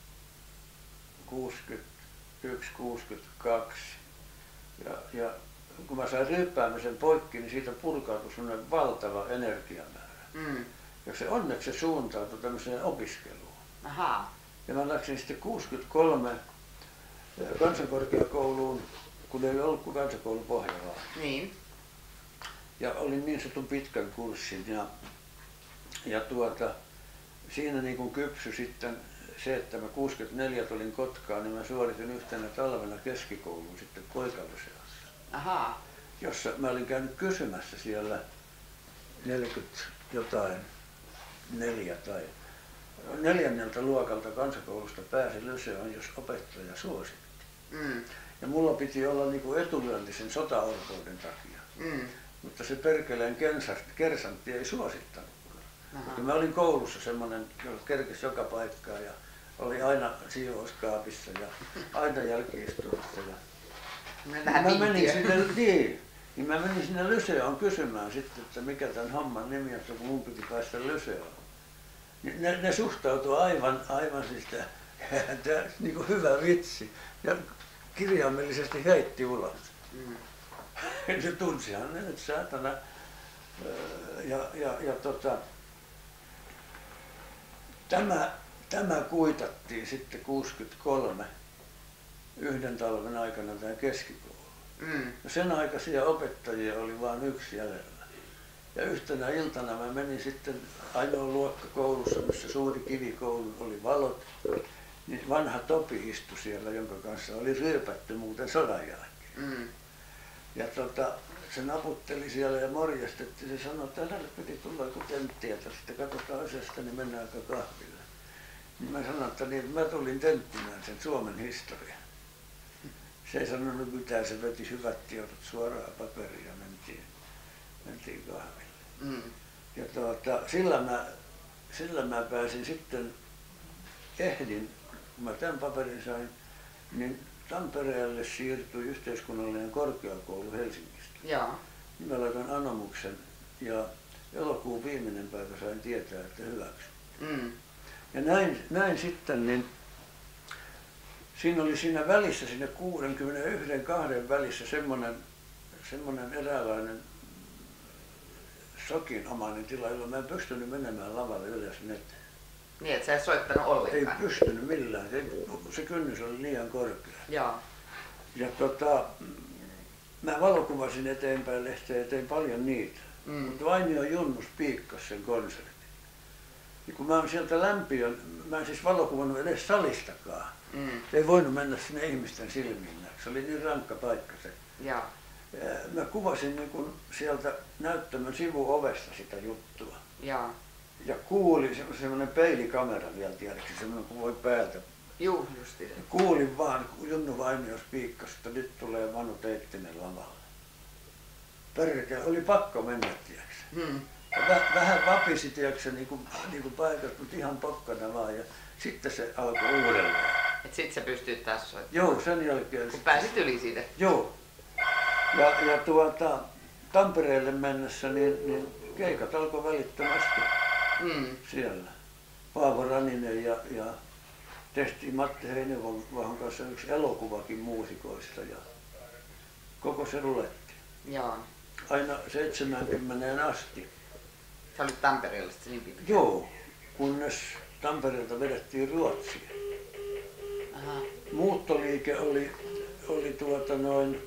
61-62 ja kun mä sain ryppäämisen poikki, niin siitä purkautui sellainen valtava energiamäärä. Ja se onneksi se suuntautui tämmöiseen opiskeluun. Aha. Ja mä läksin sitten 63 kansankorkeakouluun, kun ei ollut kuin kansakoulu Pohjanlahdella. Niin. Ja olin niin sanotun pitkän kurssin ja siinä niin kuin kypsy sitten se, että mä 64 tulin Kotkaan, niin mä suoritin yhtenä talvena keskikouluun sitten poikaluseassa. Aha. Jossa mä olin käynyt kysymässä siellä 4 luokalta kansakoulusta pääsi lyseoon, jos opettaja suositti. Ja mulla piti olla niinku etulyöntisen sotaorpouden takia. Mutta se perkeleen kersantti ei suosittanut. Mutta mä olin koulussa semmoinen, joka kerkesi joka paikkaan ja oli aina siivouskaapissa ja aina jälki-istunnossa. Mä menin sinne lyseoon kysymään sitten, että mikä tämän homman nimi on, kun mun piti päästä lyseoon. Ne suhtautui aivan siis niin kuin hyvä vitsi ja kirjaimellisesti heitti ulos. Se tunsihan ne nyt saatana. Tämä kuitattiin sitten 63 yhden talven aikana tämä keskikoulu. Ja sen aikaisia opettajia oli vain 1 jäljellä. Ja yhtenä iltana mä menin sitten ainoa luokkakoulussa, missä suuri kivikoulu oli valot, niin vanha Topi istui siellä, jonka kanssa oli ryöpätty muuten sodan jälkeen. Ja se naputteli siellä ja morjastettiin. Se sanoi, että hänelle piti tulla joku tentti, että sitten katsotaan asiasta, niin mennäänkö kahville. Niin mä sanoin, että niin, mä tulin tenttimään sen Suomen historian. Se ei sanonut mitään, se veti hyvät tiedot suoraan paperiin ja mentiin kahville. Ja sillä mä pääsin sitten, kun mä tämän paperin sain, niin Tampereelle siirtyi yhteiskunnallinen korkeakoulu Helsingistä. Jaa. Niin mä laitan anomuksen ja elokuun viimeinen päivä sain tietää, että hyväksyn. Ja näin sitten, niin siinä oli siinä välissä, siinä 61-2 välissä semmoinen eräänlainen sokinomainen tila, jolloin mä en pystynyt menemään lavalle ylös eteen. Niin, et sä et soittanut ollenkaan? Ei pystynyt millään, se kynnys oli liian korkea. Joo. Ja mä valokuvasin eteenpäin lehteä ja tein paljon niitä. Mutta Vainio Junnus piikkasi sen konsertin. Ja kun mä oon sieltä lämpiön, mä en siis valokuvannut edes salistakaan. Ei voinut mennä sinne ihmisten silmiin. Se oli niin rankka paikka se. Ja. Mä kuvasin niin kun sieltä näyttämön sivuovesta sitä juttua. Ja kuulin semmoinen peilikamera vielä, tiedätkö, semmoinen kun voi päältä. Juu, justi. Kuulin vaan, kun Junnu Vainios piikkasi, että nyt tulee Manu Teittinen lavalle. Perkele, oli pakko mennä, tiedätkö. Vähän vapisi, tiedätkö, niin kuin paikat, mutta ihan pokkana vaan. Ja sitten se alkoi uudelleen. Et sit sä pystyt taas soittamaan? Joo, sen jälkeen. Kun pääsit yli siitä? Joo. Ja Tampereelle mennessä, niin keikat alkoi välittömästi siellä. Paavo Raninen ja tehtiin Matti Heinävahon kanssa yksi elokuvakin muusikoista ja koko se ruletti. Joo. Aina 70 asti. Sä olit Tampereella sitten niin pitkään? Joo, kunnes Tampereelta vedettiin Ruotsiin. Aha. Muuttoliike oli noin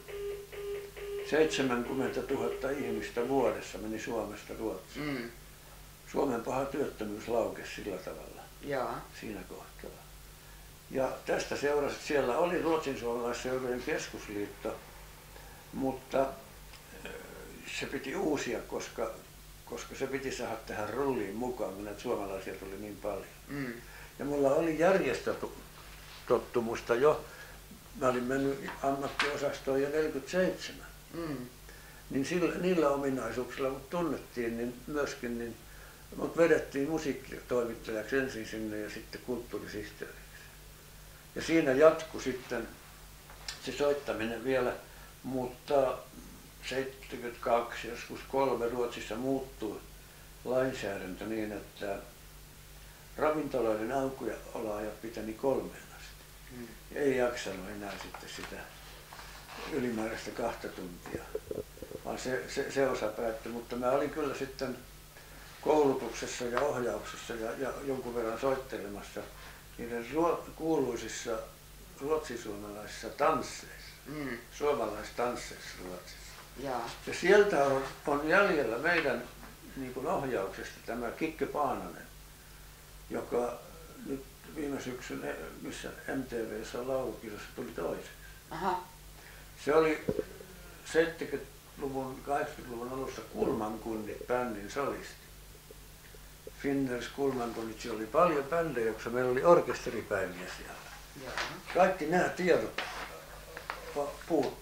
70 000 ihmistä vuodessa meni Suomesta Ruotsiin. Suomen paha työttömyys laukesi sillä tavalla. Jaa. Siinä kohtaa. Ja tästä seurasi, että siellä oli Ruotsin suomalaisseurojen keskusliitto, mutta se piti uusia, koska se piti saada tähän rulliin mukaan, kun näitä suomalaisia tuli niin paljon. Ja mulla oli järjestötottumusta jo. Mä olin mennyt ammattiosastoon jo 47. Niin niillä ominaisuuksilla, kun tunnettiin, niin myöskin mut vedettiin musiikkitoimittajaksi ensin sinne ja sitten kulttuurisihteeriksi. Ja siinä jatkui sitten se soittaminen vielä, mutta 72, joskus 3 Ruotsissa muuttui lainsäädäntö niin, että ravintoloiden aukioloajat piteni 3 asti. Ei jaksanut enää sitten sitä ylimääräistä 2 tuntia, vaan se osa päättyi. Mutta mä olin kyllä sitten koulutuksessa ja ohjauksessa ja jonkun verran soittelemassa niiden kuuluisissa ruotsisuomalaisissa tansseissa, suomalaistansseissa Ruotsissa. Ja sieltä on jäljellä meidän niin kuin ohjauksesta tämä Kikke Paananen, joka nyt viime syksyn missä MTV:ssä laulukisassa tuli toiseksi. Aha. Se oli 70-luvun, 80-luvun alussa Kulmankunnit bändin solisti. Finners Kulmankunnit, siellä oli paljon bändejä, jossa meillä oli orkesteripäiviä siellä. Kaikki nämä tiedot puuttuu.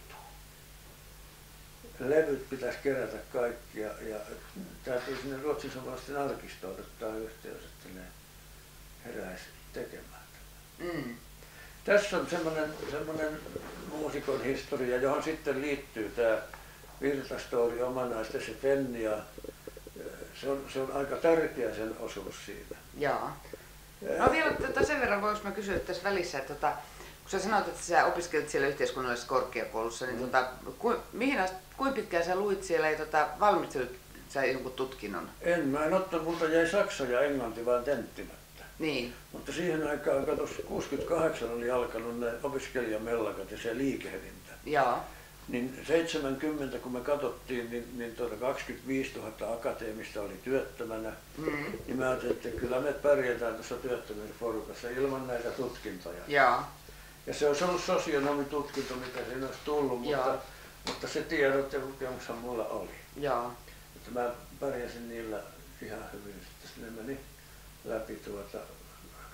Levyt pitäisi kerätä kaikki ja täytyy sinne Ruotsin suomalaisten arkistoon ottaa yhteys, että ne heräisi tekemään. Tässä on semmoinen muusikon historia, johon sitten liittyy tämä Virtastoori omanaista se Fenni ja se on aika tärkeä sen osuus siitä. Jaa. No vielä sen verran voinko mä kysyä tässä välissä, että kun sä sanoit, että sä opiskelit siellä yhteiskunnallisessa korkeakoulussa, niin kuinka pitkään sä luit siellä ja valmistelit sä jonkun tutkinnon? Mä en ottanut, multa jäi saksa ja englanti vaan tenttimättä. Niin. Mutta siihen aikaan, katos, 68 oli alkanut ne opiskelijamellakat ja se liikehdintä. Jaa. Niin 70, kun me katsottiin, niin 25 000 akateemista oli työttömänä. Niin mä ajattelin, että kyllä me pärjätään tuossa työttömyysporukassa ilman näitä tutkintoja. Jaa. Ja se olisi ollut sosionomitutkinto, mitä siinä olisi tullut, mutta se tiedot ja kokemushan mulla oli. Jaa. Että mä pärjäsin niillä ihan hyvin. Sitten ne meni läpi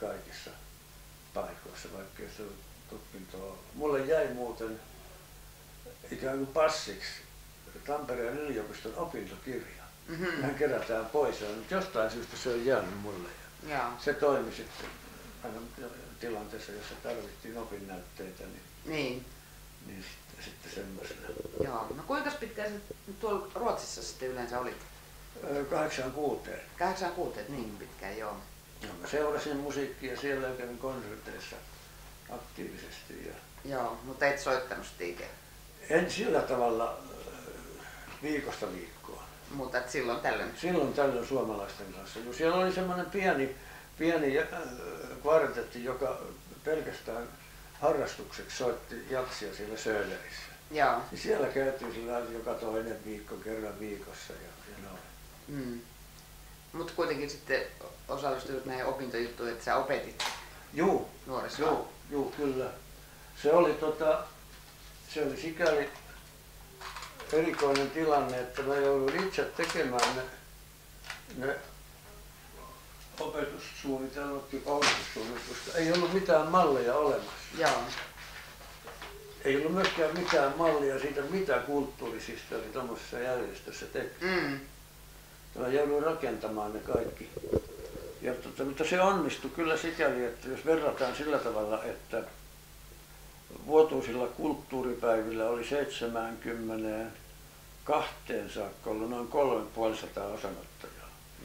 kaikissa paikoissa, vaikka se on tutkintoa. Mulle jäi muuten ikään kuin passiksi Tampereen yliopiston opintokirja. Hän kerätään pois, mutta jostain syystä se on jäänyt mulle. Ja se toimi sitten aina tilanteessa, jossa tarvittiin opinnäytteitä, niin sitten semmoisena. Joo. No kuinka pitkään sä tuolla Ruotsissa sitten yleensä olit? 86. 86, niin pitkään, joo. No, mä seurasin musiikkia siellä ja kävin konserteissa aktiivisesti. Joo, mutta et soittanut Stigeen? En sillä tavalla viikosta viikkoon. Mutta silloin tällöin? Silloin tällöin suomalaisten kanssa. Siellä oli semmoinen pieni kvartetti, joka pelkästään harrastukseksi soitti jatsia siellä Söderissä. Joo. Ja siellä käytiin sillä joka toinen viikko, kerran viikossa ja noin. Mutta kuitenkin sitten osallistuit näihin opintojuttuihin, että sä opetit nuorissa. Joo, kyllä. Se oli sikäli erikoinen tilanne, että mä jouduin itse tekemään ne opetussuunnitelmat ja koulutussuunnitelmat, koska ei ollut mitään malleja olemassa. Joo. Ei ollut myöskään mitään mallia siitä, mitä kulttuurisista oli tuommoisessa järjestössä tehty. Mä jouduin rakentamaan ne kaikki. Mutta se onnistui kyllä sikäli, että jos verrataan sillä tavalla, että vuotuisilla kulttuuripäivillä oli 72 saakka ollut noin 350 osanottajaa.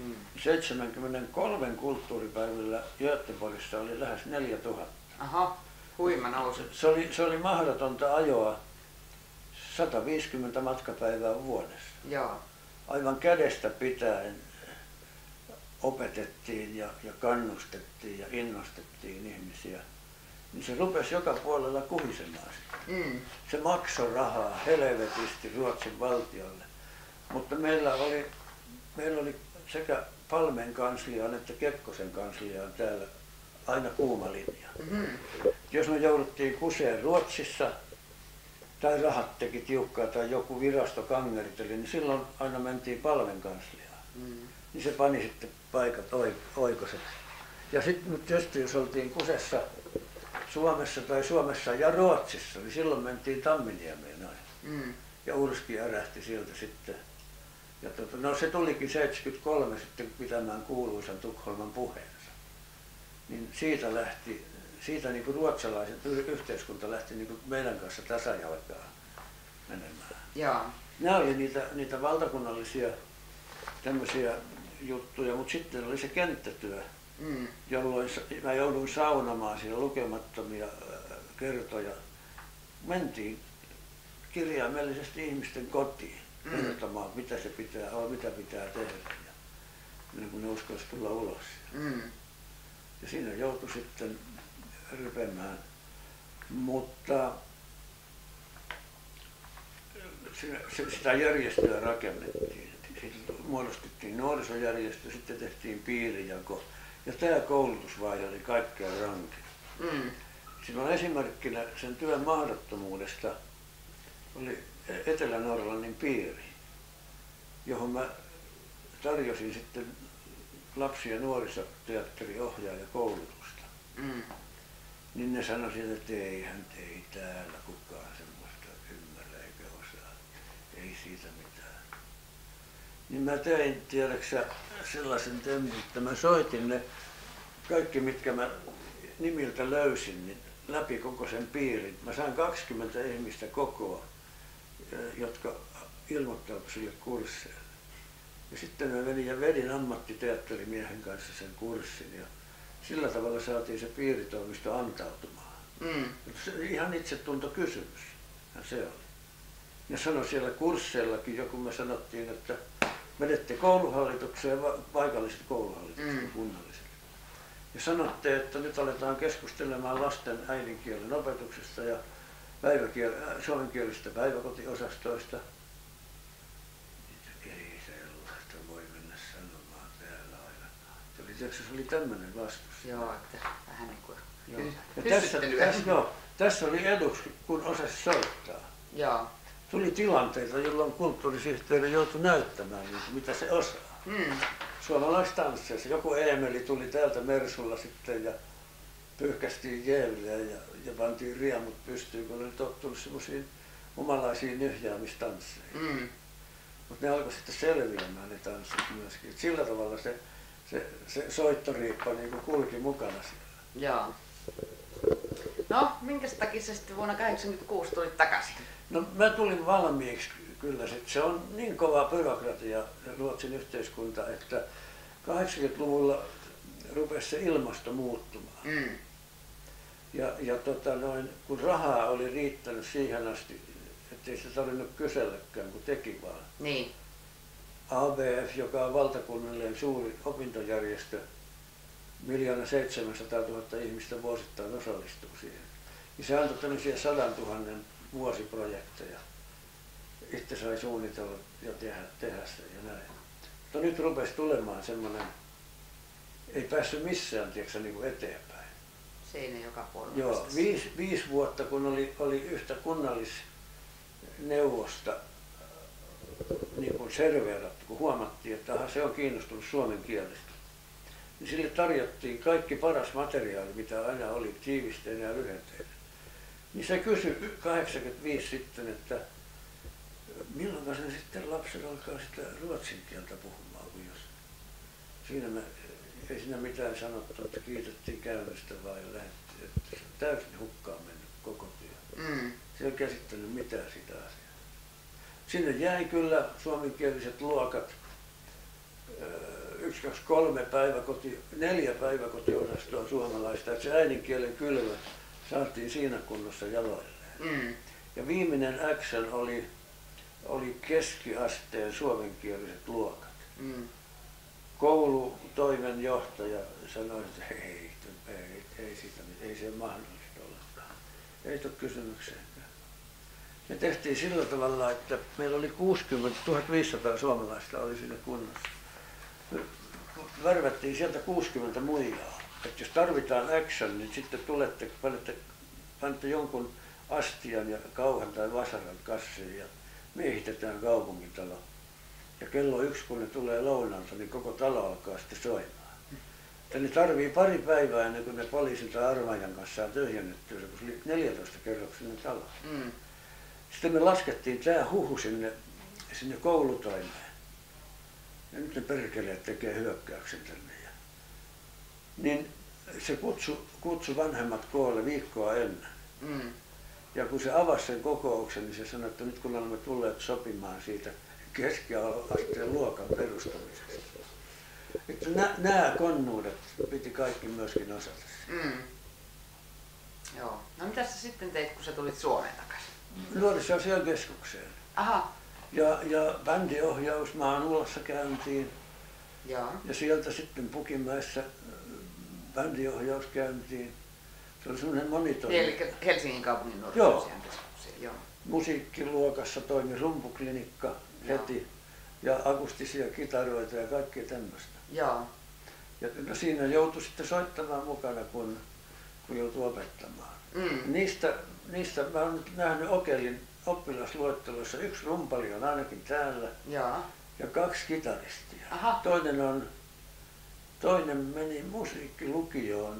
73 kulttuuripäivillä Göteborgissa oli lähes 4000. Aha, huima nousu. Se oli mahdotonta ajoa 150 matkapäivää vuodessa. Joo. Aivan kädestä pitäen opetettiin ja kannustettiin ja innostettiin ihmisiä. Niin se rupesi joka puolella kuhisemaan sitä. Se maksoi rahaa helvetisti Ruotsin valtiolle. Mutta meillä oli sekä Palmen kansliaan että Kekkosen kansliaan täällä aina kuuma linja. Jos me jouduttiin kuseen Ruotsissa tai rahat teki tiukkaa tai joku virasto kangeriteli, niin silloin aina mentiin Palmen kansliaan. Niin se pani sitten paikat oikoiseksi. Ja sitten tietysti jos oltiin kusessa Suomessa ja Ruotsissa, niin silloin mentiin Tamminiemeen aina. Ja Urski ärähti sieltä sitten. Ja se tulikin 73 sitten pitämään kuuluisan Tukholman puheensa. Niin siitä niin kuin ruotsalaisen yhteiskunta lähti niin kuin meidän kanssa tasajalkaan menemään. Joo. Nämä oli niitä valtakunnallisia tämmöisiä juttuja, mutta sitten oli se kenttätyö, jolloin mä jouduin saunamaan siellä lukemattomia kertoja. Mentiin kirjaimellisesti ihmisten kotiin kertomaan, mitä se pitää olla, mitä pitää tehdä, ja ennen kuin ne uskalsi tulla ulos. Ja siinä joutui sitten rypemään, mutta sitä järjestöä rakennettiin. Sitten muodostettiin nuorisojärjestö, sitten tehtiin piirijako. Ja tämä koulutusvaihe oli kaikkein rankin. Silloin esimerkkinä sen työn mahdottomuudesta oli Etelä-Norlannin piiri, johon mä tarjosin sitten lapsi- ja nuorisoteatteriohjaajakoulutusta. Niin ne sanoivat, että ei täällä kukaan semmoista ymmärrä eikä osaa. Ei siitä mitään. Niin mä tein, tiedäksä, sellaisen tempun, että mä soitin ne kaikki, mitkä mä nimiltä löysin, niin läpi koko sen piirin. Mä sain 20 ihmistä kokoa, jotka ilmoittautuivat sille kursseille. Ja sitten mä menin ja vedin ammattiteatterimiehen kanssa sen kurssin ja sillä tavalla saatiin se piiritoimisto antautumaan. Ihan itsetuntokysymys se oli. Ja sanoi siellä kursseillakin joku, me sanottiin, että menette kouluhallitukseen, paikalliset kouluhallitukset, kunnalliset. Ja sanotte, että nyt aletaan keskustelemaan lasten äidinkielen opetuksesta ja suomenkielisistä päiväkotiosastoista. Ei sellaista voi mennä sanomaan täällä ainakaan. Se oli tämmöinen vastus. Joo, että vähän niin kuin tässä oli eduksi, kun osasi soittaa. Joo. Tuli tilanteita, jolloin kulttuurisihteeri joutui näyttämään, mitä se osaa. suomalaistansseissa. Joku Eemeli tuli täältä Mersulla sitten ja pyyhkästiin Gävleä ja pantiin riemut pystyyn, kun oli tottunut semmoisiin omalaisiin nyhjäämistansseihin. Mm. Mutta ne alkoi sitten selviämään ne tanssit myöskin. Et sillä tavalla se soittoriippa niin kulki mukana siellä. Joo. No, minkä takia sä sitten vuonna 1986 tulit takaisin? No mä tulin valmiiksi kyllä. Se on niin kova byrokratia Ruotsin yhteiskunta, että 80-luvulla rupesi se ilmasto muuttumaan. Mm. Kun rahaa oli riittänyt siihen asti, ettei se tarvinnut kyselläkään, kun teki vaan. Niin. ABF, joka on valtakunnallinen suuri opintojärjestö, 1 700 000 ihmistä vuosittain osallistuu siihen. Niin se antoi tämmöisiä 100 000 vuosiprojekteja. Itse sai suunnitella ja tehdä sen ja näin. Mutta nyt rupesi tulemaan semmoinen, ei päässyt missään tiedätkö, niin kuin eteenpäin. Seinä joka puolella. Joo, 5 vuotta kun oli yhtä kunnallisneuvosta niin kuin serveerattu, kun huomattiin, että se on kiinnostunut suomen kielestä. Niin sille tarjottiin kaikki paras materiaali, mitä aina oli, tiivisteinä ja lyhenteinä. Niin se kysyi 85 sitten, että milloin se sitten lapset alkaa sitä ruotsin kieltä puhumaan, kun jos ei siinä mitään sanottu, että kiitettiin käynnistä vaan ja lähdettiin, että se on täysin hukkaan mennyt koko työ. Mm. Se ei käsittänyt mitään sitä asiaa. Sinne jäi kyllä suomenkieliset luokat, 1, 2, 3 4 päiväkotiosastoa suomalaista, että se äidinkielen kylvö saatiin siinä kunnossa jaloilleen. Mm. Ja viimeinen X oli keskiasteen suomenkieliset luokat. Mm. Koulutoimenjohtaja sanoi, että ei se mahdollista olekaan. Ei tule kysymykseenkään. Me tehtiin sillä tavalla, että meillä oli 1500 suomalaista oli siinä kunnassa. Me värvättiin sieltä 60 muijaa. Että jos tarvitaan action, niin sitten panette jonkun astian ja kauhan tai vasaran kassiin ja miehitetään kaupungintalo. Ja kello 1, kun ne tulee lounalta, niin koko talo alkaa sitten soimaan. Ja ne tarvii pari päivää ennen kuin ne poliisin tai arvaajan kanssa saa tyhjennettyä, kun se oli 14 kerroksinen talo. Mm. Sitten me laskettiin tämä huhu sinne koulutoimeen. Ja nyt ne perkeleet tekee hyökkäyksen tänne. Niin se kutsui vanhemmat koolle viikkoa ennen. Mm. Ja kun se avasi sen kokouksen, niin se sanoi, että nyt kun olemme tulleet sopimaan siitä keskiasteen luokan perustamisesta. Että nämä konnuudet piti kaikki myöskin osata. Mm. Joo. No mitä sä sitten teit, kun sä tulit Suomeen takaisin? Nuorisoasiakeskukseen. Aha. Ja bändiohjaus Maanuulassa käyntiin. Joo. Ja sieltä sitten Pukinmäessä bändiohjaus käyntiin. Se oli semmoinen monitoimi. Eli Helsingin kaupungin nuorisoasiakeskukseen. Joo. Musiikkiluokassa toimi rumpuklinikka heti. Ja akustisia kitaroita ja kaikkea tämmöistä. Joo. Ja siinä joutui sitten soittamaan mukana, kun joutui opettamaan. Mm. Niistä mä oon nyt nähnyt Okelin oppilasluettelossa 1 rumpali on ainakin täällä. Joo. Ja 2 kitaristia. Aha. Toinen meni musiikkilukioon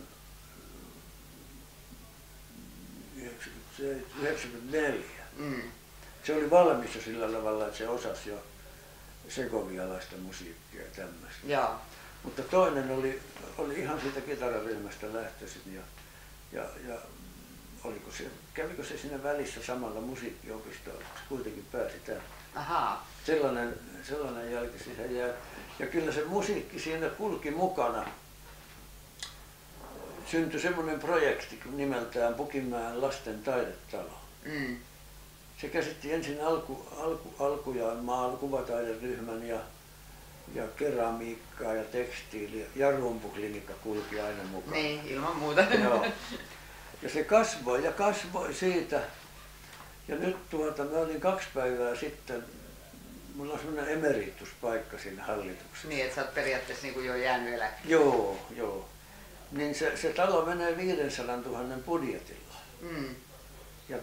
1994. Mm. Se oli valmis jo sillä tavalla, että se osasi jo sekovialaista musiikkia ja tämmöistä. Joo. Mutta toinen oli ihan siitä kitararyhmästä lähtöisin ja kävikö se siinä välissä samalla musiikkiopistolla, se kuitenkin pääsi tänne. Ahaa. Sellainen jälki siihen jää. Ja kyllä se musiikki siinä kulki mukana. Syntyi semmoinen projekti nimeltään Pukinmäen lasten taidetalo. Mm. Se käsitti ensin alkujaan kuvataideryhmän ja keramiikkaa ja tekstiiliä ja rumpuklinikka kulki aina mukaan. Niin, ilman muuta. Joo. Ja se kasvoi siitä. Ja nyt mä olin 2 päivää sitten, mulla on semmoinen emerituspaikka siinä hallituksessa. Niin, että sä oot periaatteessa niin kuin jo jäänyt eläkkeelle. Joo. Niin se talo menee 500 000 budjetilla. Mm. Ja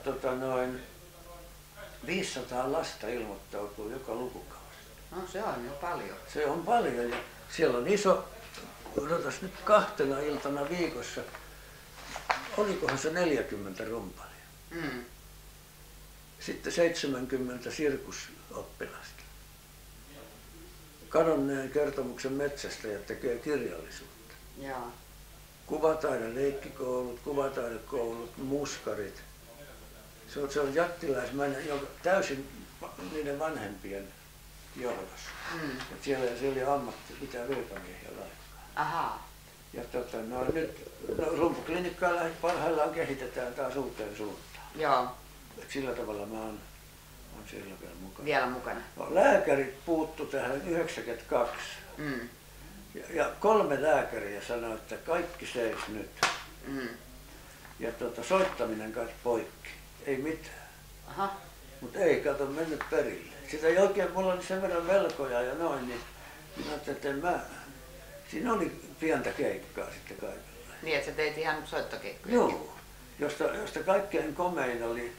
500 lasta ilmoittautuu joka lukukausi. No se on jo paljon. Se on paljon ja Siellä on iso, odotas nyt 2 iltana viikossa, olikohan se 40 rumpalia. Mm. Sitten 70 sirkusoppilasta. Kadonneen kertomuksen metsästäjät tekee kirjallisuutta. Jaa. Kuvataide leikkikoulut, kuvataidekoulut, muskarit. Se on jättiläismäinen, joka täysin niiden vanhempien johdossa. Mm. Siellä ei ole mitään virkamiehiä lainkaan. Aha. Ja nyt rumpuklinikkaa parhaillaan kehitetään taas uuteen suuntaan. Joo. Sillä tavalla mä oon siellä vielä mukana. Vielä mukana. No, lääkärit puuttu tähän 92. Mm. Ja 3 lääkäriä sanoi, että kaikki seis nyt. Mm. Ja soittaminen kaikki poikki. Ei mitään. Aha. Mutta ei kato mennyt perille. Sitä ei oikein, mulla oli sen verran velkoja ja noin, niin ajattelin, että siinä oli pientä keikkaa sitten kaikilla. Niin, että sä teit ihan soittokeikkoja? Joo, josta kaikkein komein oli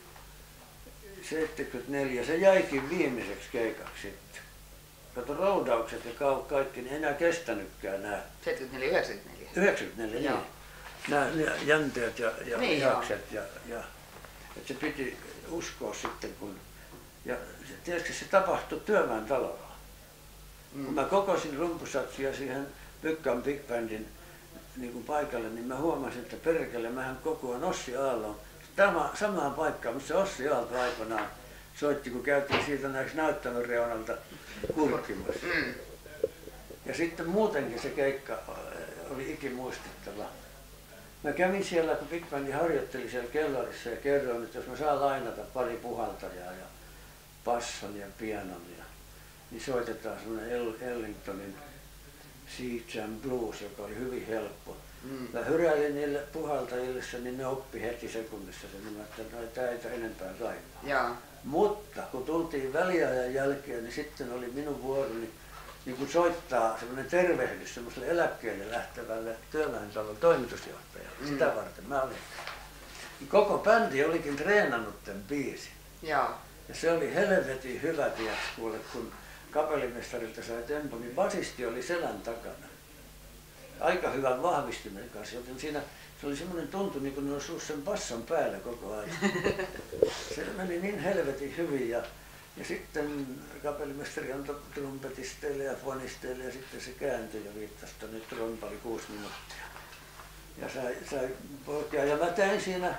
74. Se jäikin viimeiseksi keikaksi sitten. Kato, roudaukset ja kaikki, niin ei enää kestänytkään nämä. 74, 94? 94, niin. Nämä jänteet ja niin, lihakset. Ja, että se piti uskoa sitten, kun... Ja tietysti se tapahtui Työväen talolla. Mm. Kun mä kokosin rumpusatsia siihen Pykkän Big Bandin niin kuin paikalle, niin mä huomasin, että perkele, mähän kokoan Ossi Aallon samaan paikkaan, missä Ossi Aalto aikanaan soitti, kun käytiin siitä näyttämön reunalta kurkkimassa. Mm. Ja sitten muutenkin se keikka oli ikimuistettava. Mä kävin siellä, kun Big Band harjoitteli siellä kellarissa ja kerroin, että jos mä saan lainata pari puhaltajaa ja basson ja pianon, niin soitetaan semmoinen Ellingtonin Sea Jam Blues, joka oli hyvin helppo. Mm. Mä hyräilin niille puhaltajille, niin ne oppi heti sekunnissa sen, että tämä ei enempää kaipaa. Jaa. Mutta kun tultiin väliajan jälkeen, niin sitten oli minun vuoroni niin kun soittaa semmoinen tervehdys semmoiselle eläkkeelle lähtevälle Työväentalon toimitusjohtajalle. Mm. Sitä varten mä olin. Koko bändi olikin treenannut tämän biisin. Jaa. Ja se oli helvetin hyvä kuule, kun kapellimestarilta sai tempo, niin basisti oli selän takana. Aika hyvän vahvistimen kanssa, joten siinä se oli semmoinen tuntu, niin kuin ne olisi ollut sen basson päällä koko ajan. Se meni niin helvetin hyvin ja sitten kapellimestari antoi trumpetisteille ja fonisteille ja sitten se kääntyi ja viittasi, että nyt trompa oli 6 minuuttia. Ja sai poikia. Ja mä tein siinä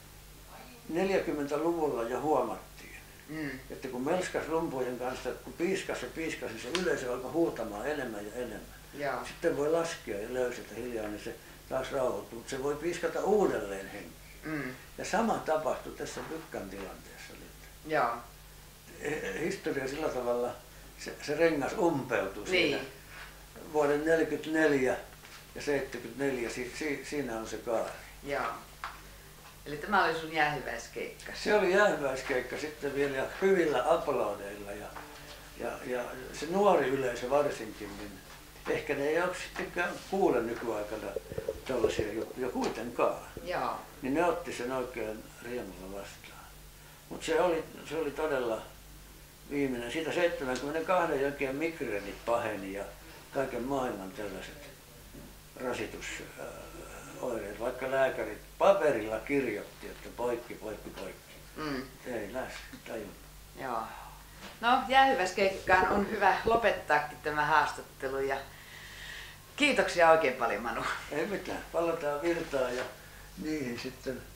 40-luvulla ja huomattiin, että kun melskas rumpujen kanssa, kun piiskasi, niin se yleisö alkoi huutamaan enemmän ja enemmän. Jaa. Sitten voi laskea ja löysätä hiljaa, niin se taas rauhoittuu, mutta se voi piiskata uudelleen henkiin. Mm. Ja sama tapahtui tässä Pykkän tilanteessa nyt. Jaa. Historia sillä tavalla, se rengas umpeutui niin. Siinä vuoden 44 ja 74, siinä on se kaari. Jaa. Eli tämä oli sun jäähyväiskeikka? Se oli jäähyväiskeikka sitten vielä hyvillä aplodeilla ja se nuori yleisö varsinkin, niin ehkä ne ei ole sittenkään kuule nykyaikana tällaisia juttuja kuitenkaan. Jaa. Niin ne otti sen oikein riemulla vastaan. Mutta se oli todella viimeinen. Siitä 72 jälkeen migreenit paheni ja kaiken maailman tällaiset rasitusoireet, vaikka lääkärit paperilla kirjoitti, että poikki. Mm. Ei tajunnut. Joo. No, jäähyväiskeikkaan on hyvä lopettaakin tämä haastattelu ja kiitoksia oikein paljon, Manu. Ei mitään, palataan virtaan ja niihin sitten